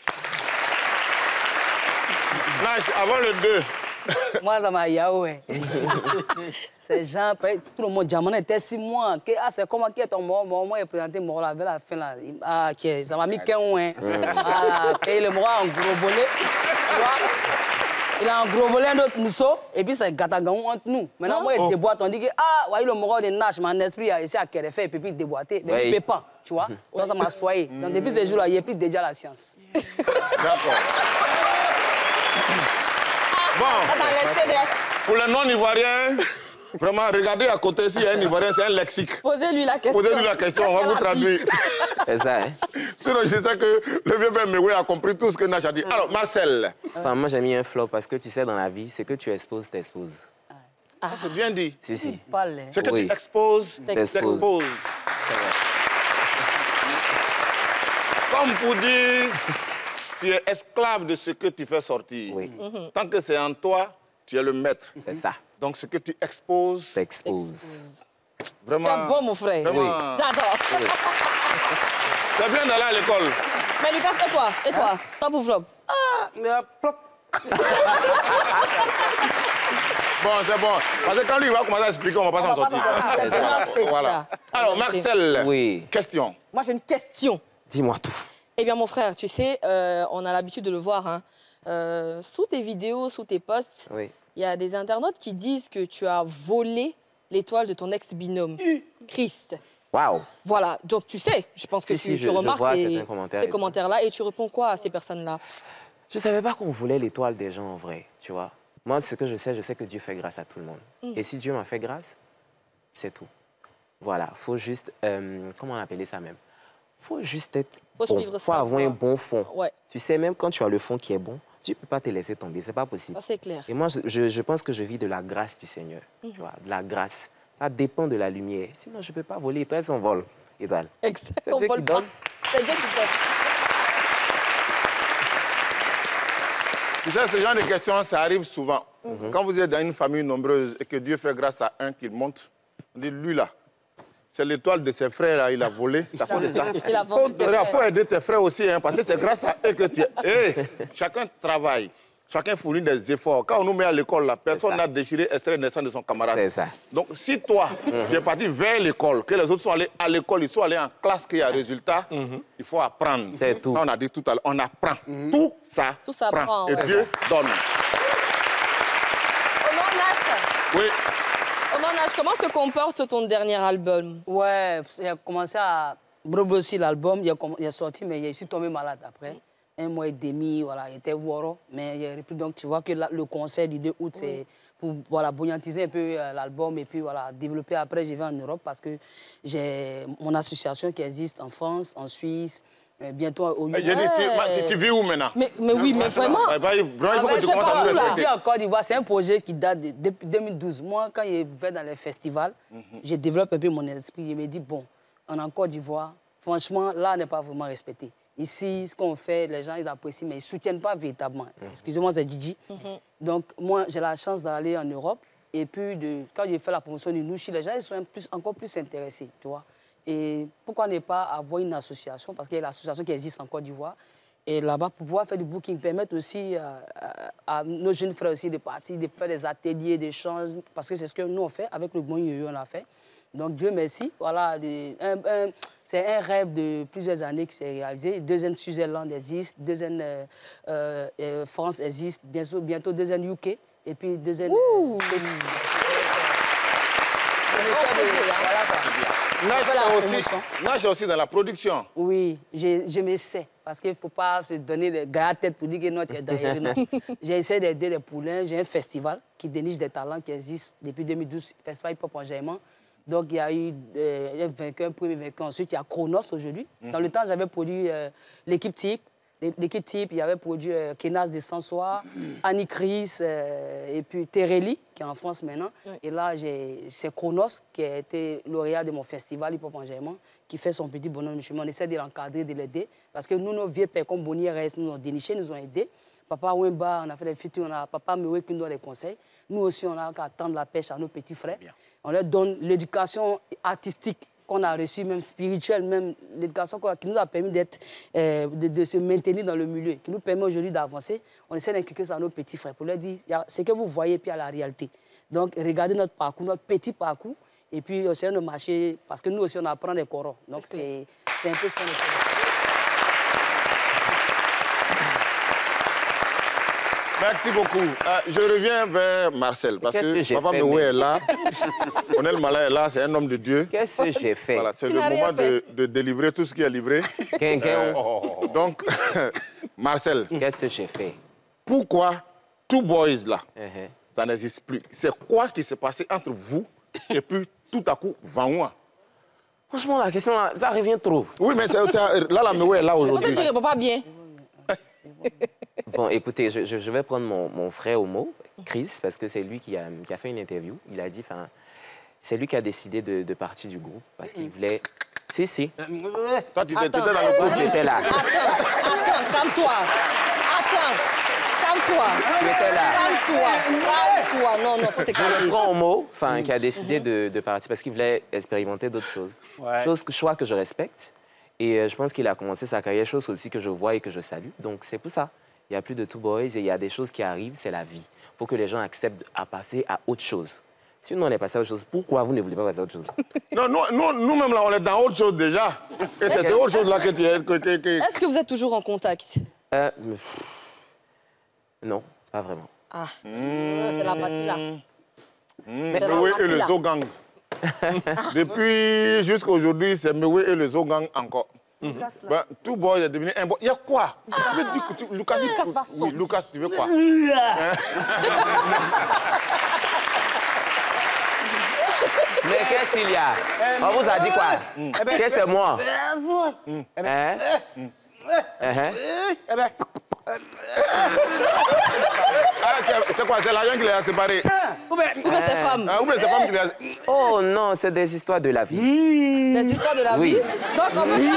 Nash, avant le 2. Moi, ça m'a yaoué. Ces gens, tout le monde, Diamant était 6 mois. C'est comment qui est ton mort? Moi, il présenté mort là, vers la fin là. Ah, ça m'a mis qu'un ouin. Et le mort en gros volet. Il a un gros volet, un autre mousseau, et puis c'est gatagan entre nous. Maintenant, moi, il déboîte, on dit que, ah, voyez le mort de Nash, mon esprit a essayé à Kéréfé, et puis il déboîté. Mais il ne peut pas, tu vois. Donc ça m'a soigné. Donc depuis ces jours-là, il n'y a plus déjà la science. D'accord. Bon, pour les non-ivoiriens, vraiment, regardez à côté, s'il y a un ivoirien, c'est un lexique. Posez-lui la question. Posez-lui la question, on va vous traduire. C'est ça, hein? Sinon, je sais que le vieux père Mewé a compris tout ce que Nash a dit. Alors, Marcel. Enfin, moi, j'ai mis un flop parce que tu sais, dans la vie, ce que tu exposes, t'exposes. Ah, c'est bien dit. Si, si. Ce que tu exposes, t'exposes. Comme pour dire, tu es esclave de ce que tu fais sortir. Oui. Tant que c'est en toi, tu es le maître. C'est ça. Donc, ce que tu exposes... T'exposes. Vraiment... C'est bon, mon frère. Vraiment... Oui. J'adore. C'est bien d'aller à l'école. Mais Lucas, et toi? Et toi? Top ou flop? Ah, mais plop. Bon, c'est bon. Parce que quand lui va commencer à expliquer, on va pas s'en sortir. Voilà. Alors, Marcel, oui. Question. Moi, j'ai une question. Dis-moi tout. Eh bien, mon frère, tu sais, on a l'habitude de le voir. Hein. Sous tes vidéos, sous tes posts, il y a des internautes qui disent que tu as volé l'étoile de ton ex-binôme, Christ. Waouh. Voilà, donc tu sais, je pense que tu remarques ces commentaires-là et tu réponds quoi à ces personnes-là? Je ne savais pas qu'on volait l'étoile des gens en vrai, tu vois. Moi, ce que je sais que Dieu fait grâce à tout le monde. Et si Dieu m'a fait grâce, c'est tout. Voilà, il faut juste... comment on appelait ça même? Il faut juste être bon. Il faut avoir un bon fond. Ouais. Tu sais, même quand tu as le fond qui est bon, tu ne peux pas te laisser tomber, c'est pas possible. Ça, c'est clair. Et moi, je pense que je vis de la grâce du Seigneur, tu vois, de la grâce. Ça dépend de la lumière. Sinon, je ne peux pas voler. Étoile, c'est on vole. Étoile. C'est Dieu qui donne. C'est Dieu qui donne. Tu sais, ce genre de questions, ça arrive souvent. Quand vous êtes dans une famille nombreuse et que Dieu fait grâce à un qui monte, on dit, lui là, c'est l'étoile de ses frères, là, il a volé. Ça fait ça. Il faut aider tes frères aussi, hein, parce que c'est grâce à eux que tu es... Hey, chacun travaille, chacun fournit des efforts. Quand on nous met à l'école, là, personne n'a déchiré extrait naissance de son camarade. C'est ça. Donc, si toi, tu es parti vers l'école, que les autres sont allés à l'école, ils sont allés en classe, qu'il y a résultat, il faut apprendre. C'est tout. Ça, on a dit tout à l'heure, on apprend. Tout ça prend. Et Dieu donne. Oui. Comment se comporte ton dernier album? Ouais, j'ai commencé à brosser l'album, il est sorti, mais je suis tombé malade après. 1 mois et demi, voilà, il était woro, mais il a repris. Donc, tu vois que le concert du 2 août, c'est pour voilà, bouillantiser un peu l'album et puis voilà, développer après, je vais en Europe parce que j'ai mon association qui existe en France, en Suisse, bientôt au UK. Tu vis où maintenant? Mais oui, mais vraiment. Je vis en Côte d'Ivoire, c'est un projet qui date depuis 2012. Moi, quand je vais dans les festivals, je développe un peu mon esprit. Je me dis, bon, on est en Côte d'Ivoire, franchement, là, on n'est pas vraiment respecté. Ici, ce qu'on fait, les gens, ils apprécient, mais ils ne soutiennent pas véritablement. Excusez-moi, c'est Gigi. Donc, moi, j'ai la chance d'aller en Europe. Et puis, quand j'ai fait la promotion du Nouchi, les gens ils sont encore plus intéressés, tu vois. Et pourquoi ne pas avoir une association? Parce qu'il y a l'association qui existe en Côte d'Ivoire. Et là-bas, pour pouvoir faire du booking, permettre aussi à nos jeunes frères aussi de partir, de faire des ateliers, d'échanges. Parce que c'est ce que nous, on fait. Avec le Bon Yoyo, on l'a fait. Donc, Dieu merci. Voilà, c'est un rêve de plusieurs années qui s'est réalisé. Deuxième Suisse-Irlande existe, deuxième France existe, bientôt deuxième UK, et puis deuxième... Nage aussi dans la production. Oui, je m'essaie. Parce qu'il ne faut pas se donner les gars à tête pour dire que non, tu es derrière. J'ai essayé d'aider les poulains. J'ai un festival qui déniche des talents qui existe depuis 2012, Festival Hip Hop Enjaillement. Donc, il y a eu un vainqueur, un premier vainqueur. Ensuite, il y a Chronos aujourd'hui. Dans le temps, j'avais produit l'équipe Type. L'équipe Type, il y avait produit Kenas de Sansoir, Annie Chris, et puis Tereli, qui est en France maintenant. Et là, c'est Chronos, qui a été lauréat de mon festival Hip Hop Enjaillement, qui fait son petit bonhomme de chemin. On essaie de l'encadrer, de l'aider. Parce que nous, nos vieux pères comme Bonnier RS, nous ont déniché, nous ont aidés. Papa Wemba, on a fait des features, on a Papa Mewe qui nous donne des conseils. Nous aussi, on a qu'à tendre la pêche à nos petits frères. On leur donne l'éducation artistique qu'on a reçue, même spirituelle, même l'éducation qui nous a permis de se maintenir dans le milieu, qui nous permet aujourd'hui d'avancer. On essaie d'inculquer ça à nos petits frères pour leur dire, c'est que vous voyez, puis à la réalité. Donc, regardez notre parcours, notre petit parcours, et puis essayons de marcher, parce que nous aussi, on apprend des corons. Donc, c'est un peu ce qu'on essaie de faire. Merci beaucoup. Je reviens vers Marcel, parce que Papa Mewe est là, Onel Mala est là, c'est un homme de Dieu. Qu'est-ce que j'ai fait? Voilà, c'est le moment de délivrer tout ce qui est livré. Donc, Marcel. Qu'est-ce que j'ai fait? Pourquoi Two Boys là, ça n'existe plus? C'est quoi qui s'est passé entre vous et puis tout à coup, Vanwa? Franchement, la question, là, ça revient trop. Oui, mais là, la Mewe est là aujourd'hui. Je ne réponds pas bien. Bon, écoutez, je vais prendre mon frère au mot, Chris, parce que c'est lui qui a fait une interview. Il a dit, c'est lui qui a décidé de partir du groupe, parce qu'il voulait... Si. Toi, tu étais dans le groupe. J'étais là. Attends, calme-toi. Calme-toi. Tu étais là. Calme-toi. Non, faut te calmer. Je prends au mot, qui a décidé de partir, parce qu'il voulait expérimenter d'autres choses. Choix que je respecte. Et je pense qu'il a commencé sa carrière, chose aussi que je vois et que je salue. Donc c'est pour ça. Il n'y a plus de Two Boys et il y a des choses qui arrivent, c'est la vie. Il faut que les gens acceptent à passer à autre chose. Si nous, on est passé à autre chose, pourquoi vous ne voulez pas passer à autre chose? Non, nous-mêmes, là, on est dans autre chose déjà. Et c'est autre chose là que tu es... Est-ce que vous êtes toujours en contact? Non, pas vraiment. Ah, c'est la partie là. Mewé et le Zogang. Depuis jusqu'à aujourd'hui, c'est Mewé et le Zogang encore. Ben, Two Boys est devenu un bon. Il y a quoi? Lucas, oui, Lucas, tu veux quoi? Mais qu'est-ce qu'il y a? On vous a dit quoi? Qu'est-ce que c'est moi? C'est quoi? C'est l'argent qui les a séparés? Ou bien c'est femmes? Ou bien c'est femmes qui les a... Oh non, c'est des histoires de la vie. Des histoires de la vie? Donc on peut...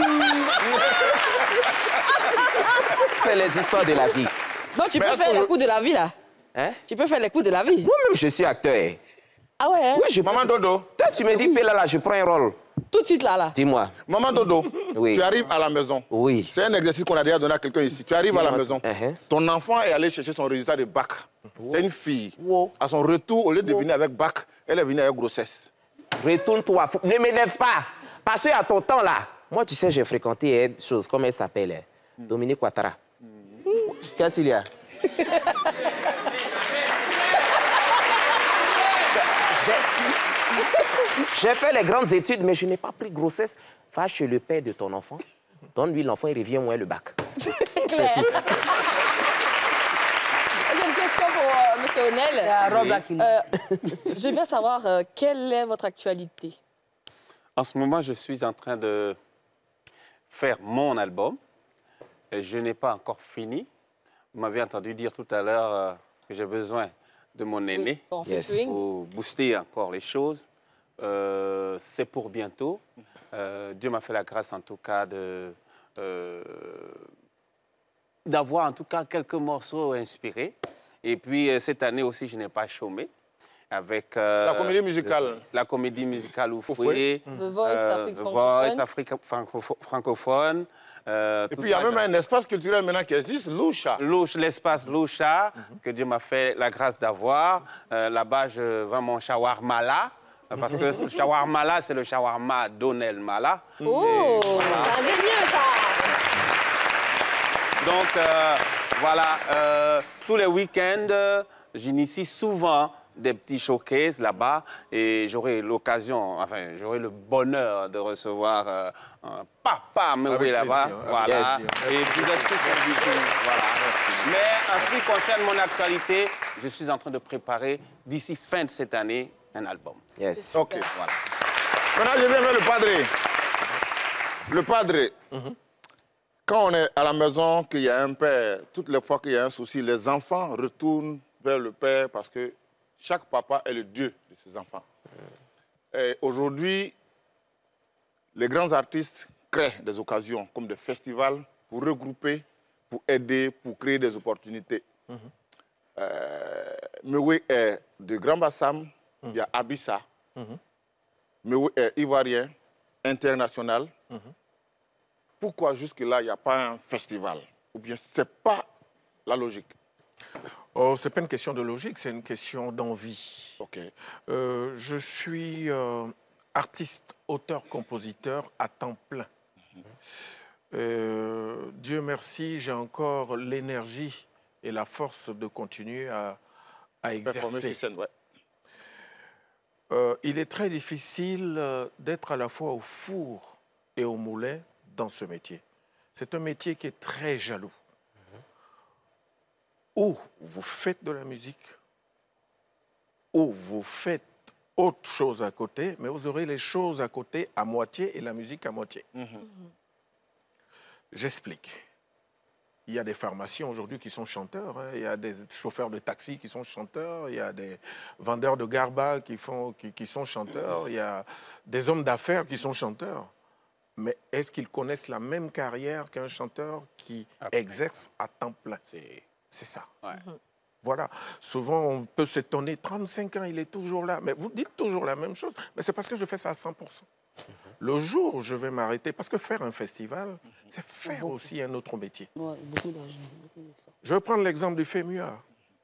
C'est les histoires de la vie. Donc tu peux faire les coups de la vie là? Hein? Tu peux faire les coups de la vie? Moi-même, je suis acteur. Ah ouais? Hein? Oui, je... Maman Dodo. Toi, tu me dis, là, je prends un rôle. Tout de suite là. Dis-moi. Maman Dodo, oui. Tu arrives à la maison. Oui. C'est un exercice qu'on a déjà donné à quelqu'un ici. Tu arrives à la maison. Ton enfant est allé chercher son résultat de bac. C'est une fille. À son retour, au lieu de venir avec bac, elle est venue avec grossesse. Retourne-toi. Ne m'énerve pas. Passez à ton temps là. Moi, tu sais, j'ai fréquenté une chose, comment elle s'appelle? Dominique Ouattara. Qu'est-ce qu'il y a? J'ai fait les grandes études, mais je n'ai pas pris grossesse. Va chez le père de ton enfant, donne-lui l'enfant et reviens-moi le bac. C'est tout. J'ai une question pour M. Onel. Je veux bien savoir quelle est votre actualité. En ce moment, je suis en train de faire mon album. Je n'ai pas encore fini. Vous m'avez entendu dire tout à l'heure que j'ai besoin de mon aîné pour booster encore les choses. C'est pour bientôt. Dieu m'a fait la grâce, en tout cas, d'avoir, en tout cas, quelques morceaux inspirés. Et puis, cette année aussi, je n'ai pas chômé. Avec la comédie musicale. La comédie musicale Oufoué. The Voice Afrique francophone. Et puis, il y a même un espace culturel maintenant qui existe, Loucha. L'espace Loucha, que Dieu m'a fait la grâce d'avoir. Là-bas, je vends mon shawarma là. Parce que le shawarma là, c'est le shawarma d'Onel Mala. Oh, c'est ingénieux ça! Donc, voilà, tous les week-ends, j'initie souvent des petits showcases là-bas et j'aurai l'occasion, enfin, j'aurai le bonheur de recevoir Papa Mewé là-bas. Voilà. Et vous êtes tous invités. Voilà. Mais en ce qui concerne mon actualité, je suis en train de préparer d'ici fin de cette année un album. Yes. OK. Voilà. Maintenant, je viens vers le padre. Le padre, quand on est à la maison, qu'il y a un père, toutes les fois qu'il y a un souci, les enfants retournent vers le père parce que chaque papa est le Dieu de ses enfants. Et aujourd'hui, les grands artistes créent des occasions comme des festivals pour regrouper, pour aider, pour créer des opportunités. Mewé est de Grand Bassam, il y a Abissa. Mewé est ivoirien, international. Pourquoi jusque-là, il n'y a pas un festival? Ou bien ce n'est pas la logique? Oh, ce n'est pas une question de logique, c'est une question d'envie. OK. Je suis artiste, auteur, compositeur à temps plein. Dieu merci, j'ai encore l'énergie et la force de continuer à exercer. Il est très difficile d'être à la fois au four et au moulin dans ce métier. C'est un métier qui est très jaloux. Ou vous faites de la musique, ou vous faites autre chose à côté, mais vous aurez les choses à côté à moitié et la musique à moitié. J'explique. Il y a des pharmaciens aujourd'hui qui sont chanteurs, hein. Il y a des chauffeurs de taxi qui sont chanteurs, il y a des vendeurs de garba qui sont chanteurs, il y a des hommes d'affaires qui sont chanteurs. Mais est-ce qu'ils connaissent la même carrière qu'un chanteur qui exerce à temps plein? C'est ça. Voilà. Souvent, on peut s'étonner, 35 ans, il est toujours là. Mais vous dites toujours la même chose. Mais c'est parce que je fais ça à 100%. Le jour où je vais m'arrêter, parce que faire un festival, c'est faire aussi un autre métier. Ouais, beaucoup d'argent. Je vais prendre l'exemple du FEMUA.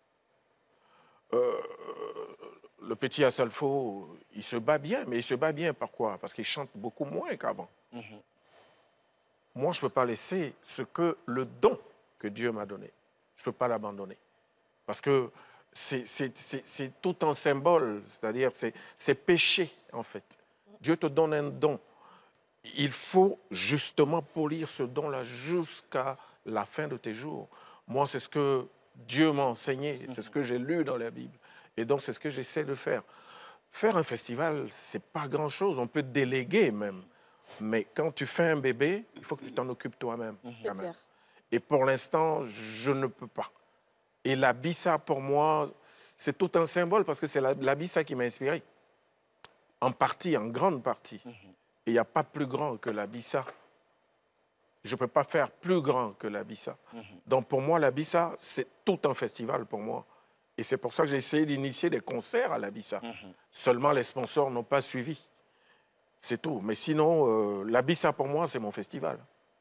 Le petit Assalfo, il se bat bien, mais il se bat bien par quoi? Parce qu'il chante beaucoup moins qu'avant. Moi, je ne peux pas laisser le don que Dieu m'a donné. Je ne peux pas l'abandonner. Parce que c'est tout un symbole, c'est-à-dire c'est péché, en fait. Dieu te donne un don. Il faut justement polir ce don-là jusqu'à la fin de tes jours. Moi, c'est ce que Dieu m'a enseigné, c'est ce que j'ai lu dans la Bible. Et donc, c'est ce que j'essaie de faire. Faire un festival, c'est pas grand-chose. On peut déléguer même. Mais quand tu fais un bébé, il faut que tu t'en occupes toi-même. quand même. Et pour l'instant, je ne peux pas. Et la Bissa, pour moi, c'est tout un symbole parce que c'est la Bissa qui m'a inspiré. En partie, en grande partie. Et il n'y a pas plus grand que la Bissa. Je ne peux pas faire plus grand que la Bissa. Donc pour moi, la Bissa, c'est tout un festival pour moi. Et c'est pour ça que j'ai essayé d'initier des concerts à la Bissa. Seulement, les sponsors n'ont pas suivi. C'est tout. Mais sinon, la Bissa, pour moi, c'est mon festival.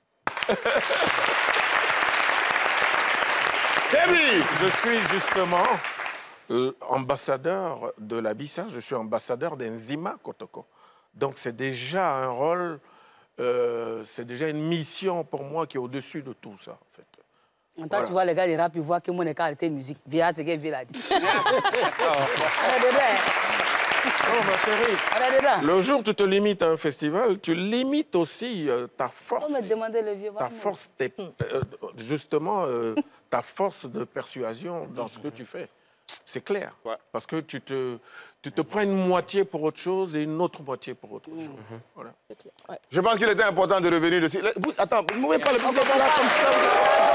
Je suis justement ambassadeur de la Bissa. Je suis ambassadeur d'Enzima Kotoko. Donc, c'est déjà un rôle, c'est déjà une mission pour moi qui est au-dessus de tout ça, en fait. Toi, tu vois les gars des rap, ils voient que mon écart arrêté musique. Via ce qu'il a dit. Non, ma chérie, le jour où tu te limites à un festival, tu limites aussi ta force. On me demandait le vieux. Ta force, justement, ta force de persuasion dans ce que tu fais. C'est clair. Parce que tu te prends une moitié pour autre chose et une autre moitié pour autre chose. Voilà. Je pense qu'il était important de revenir dessus. Attends, vous ne pouvez pas le faire là comme ça.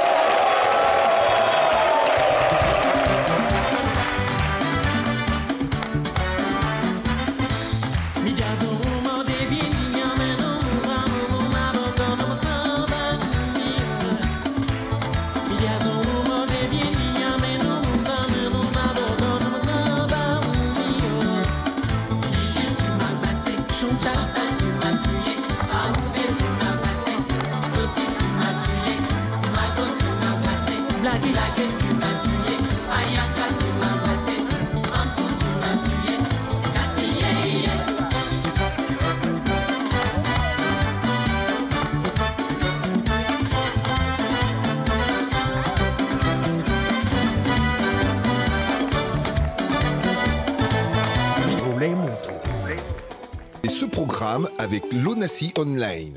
Et ce programme avec l'Onassi Online.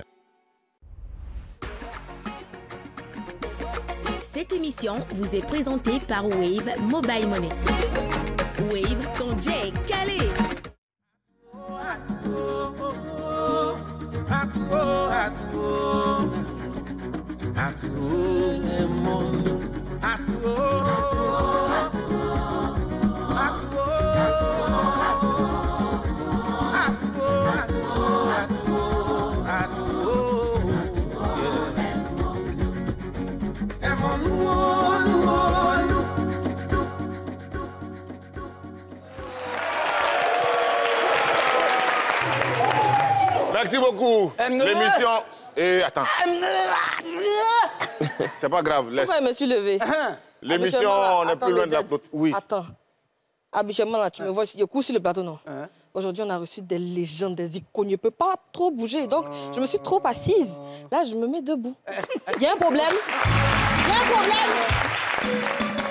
Cette émission vous est présentée par Wave Mobile Money. Wave, ton Jay Calé. Merci beaucoup. L'émission... Et attends. C'est pas grave. Laisse. Pourquoi je me suis levée? L'émission n'est plus loin de la plateau. Oui. Attends. Habituellement, là, tu me vois ici, je cours sur le plateau, non? Aujourd'hui, on a reçu des légendes, des icônes. Je ne peux pas trop bouger. Donc, je me suis trop assise. Là, je me mets debout. Il y a un problème? Il y a un problème?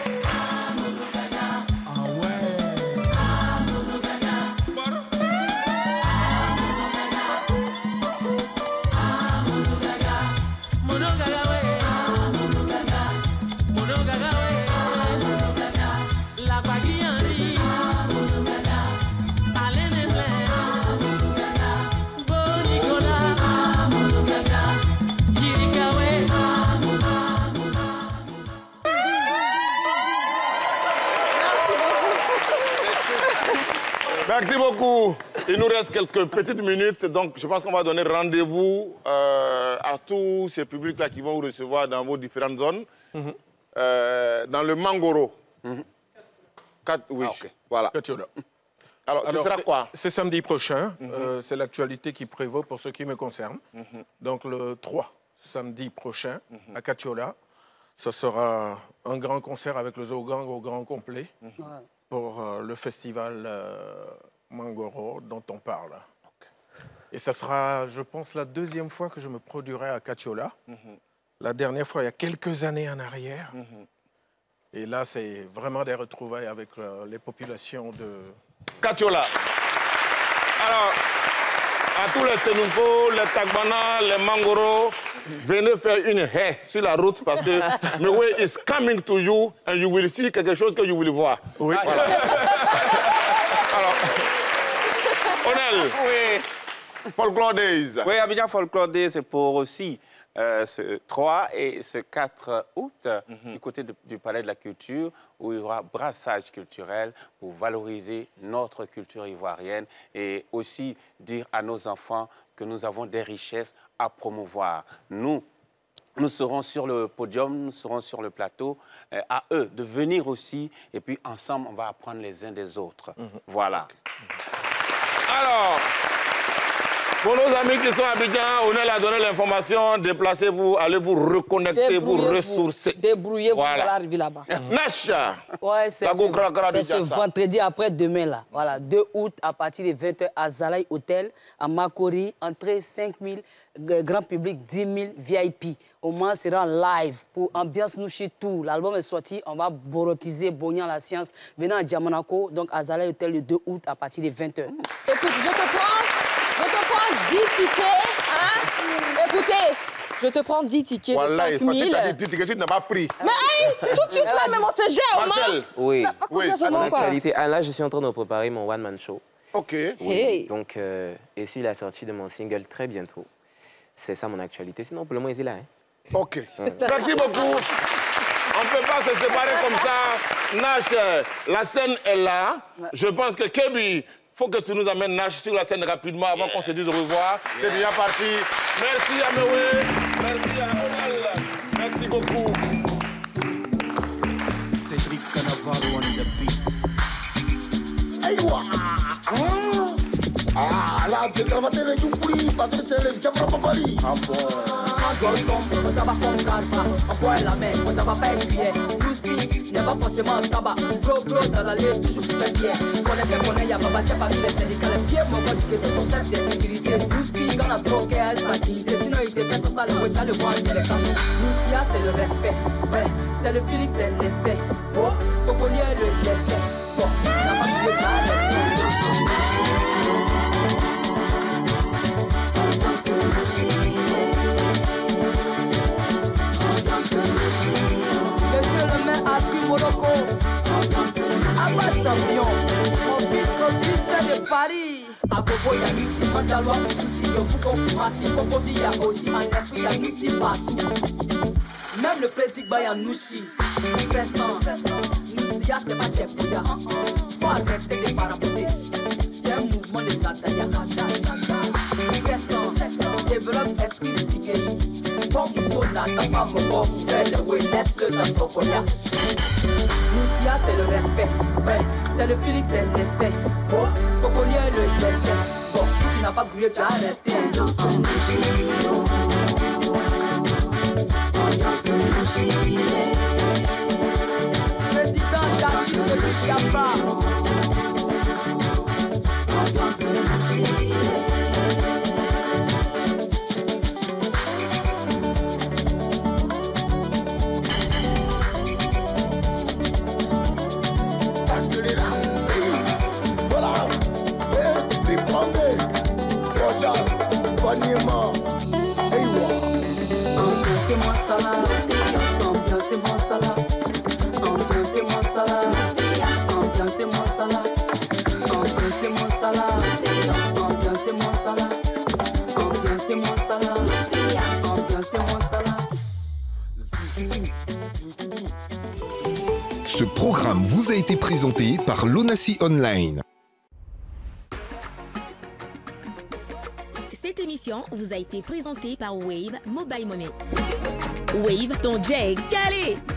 Merci beaucoup. Il nous reste quelques petites minutes, donc je pense qu'on va donner rendez-vous à tous ces publics-là qui vont vous recevoir dans vos différentes zones. Dans le Mangoro. Oui, voilà. Alors, ce sera quoi? C'est samedi prochain. C'est l'actualité qui prévaut pour ce qui me concerne. Donc, le 3, samedi prochain, à Katiola, ce sera un grand concert avec le Zogang au grand complet pour le festival Mangoro dont on parle. Et ça sera, je pense, la deuxième fois que je me produirai à Katiola. La dernière fois, il y a quelques années en arrière. Et là, c'est vraiment des retrouvailles avec les populations de... Katiola. Alors, à tous les Sénoufos, les Tagbana, les Mangoro, venez faire une haie sur la route parce que Mewe is coming to you and you will see quelque chose que you will voir. Oui. Voilà. Alors, Onel. Oui. Folklore Days. Oui, Abidjan Folklore Days, c'est pour aussi ce 3 et ce 4 août du côté du Palais de la Culture où il y aura brassage culturel pour valoriser notre culture ivoirienne et aussi dire à nos enfants que nous avons des richesses à promouvoir. Nous serons sur le podium, nous serons sur le plateau, à eux de venir aussi et puis ensemble, on va apprendre les uns des autres. Voilà. Alors, pour nos amis qui sont à Abidjan, on a donné l'information, déplacez-vous, allez vous reconnecter, vous ressourcer. Débrouillez-vous, voilà. Vous allez arriver là-bas. Nash. Ouais, c'est ce vendredi après-demain, là. Voilà, 2 août, à partir de 20h, à Zalaï Hotel, à Makori, entrée 5 000, grand public 10 000 VIP. Au moins, c'est en live pour ambiance nous chez tout. L'album est sorti, on va borotiser, Bognan la science. Venez à Djamanako, donc à Zalaï Hotel le 2 août, à partir de 20h. Écoute, je te prends 10 tickets, hein? Écoutez, je te prends 10 tickets de 5 000. Voilà, 10 tickets, tu n'as pas pris. Mais hey, tout de suite là, même on se gère, Marcel. Oui, en actualité. Là, je suis en train de préparer mon one-man show. OK. Oui. Hey. Donc, ici, la sortie de mon single très bientôt. C'est ça mon actualité. Sinon, pour le moment, il est là. Hein? OK. Merci beaucoup. On ne peut pas se séparer comme ça. Nash, la scène est là. Je pense que Kebi, il faut que tu nous amènes Nash sur la scène rapidement avant qu'on se dise au revoir. C'est déjà parti. Merci à Mewe. Merci à Onel. Merci beaucoup. Cédric Canaval on the beat. Aïwa! La cravache de Jupuri, parce que c'est le Jamra Papali. Ah bon. On tabac comme karma, on boit la main, on tabac pas écuyer. Lucy n'est pas forcément tabac. Gros dans l'allée, toujours pour faire bien. Connaissez, y'a pas battu parmi les syndicats. Les pieds, mon pote, qui est son chef de sécurité. Lucy, quand la troqué à sa qualité. Sinon, il était ça, le mot, le voir, il est comme Lucia, c'est le respect. Ouais, c'est le Félix, c'est l'esté. Oh, Popoli est le destin. Bon, si tu n'as pas trouvé ça, Morocco, Abba champion, mon fils de Paris. À Bobo, y'a Lucie, Mandalois, Lucie, Yopouko, Massi, Popovi, y'a aussi un esprit, y'a Lucie partout. Même le président y'a Nouchi, Fessant, Lucia, c'est ma chef, faut arrêter de parapoter. C'est un mouvement de Sataya. Fessant, développe esprit Sigei. Bon, il faut la tapa, mon bon, fais le wellness, le dans son collier. Lucia, c'est le respect. Ouais, c'est le Félix, c'est l'esté. Oh, Popoli est le destin. Bon, si tu n'as pas brûlé, tu as resté. Président Jacques de Luciaba. Ambiance-moi ça là, ambiance-moi ça là, ambiance-moi ça là, ambiance-moi ça là, ambiance-moi ça là, ambiance-moi ça là, ambiance-moi ça là, ambiance-moi ça là. Ce programme vous a été présenté par l'ONACI Online. Cette émission vous a été présentée par Wave Mobile Money. Wave, ton jet calé.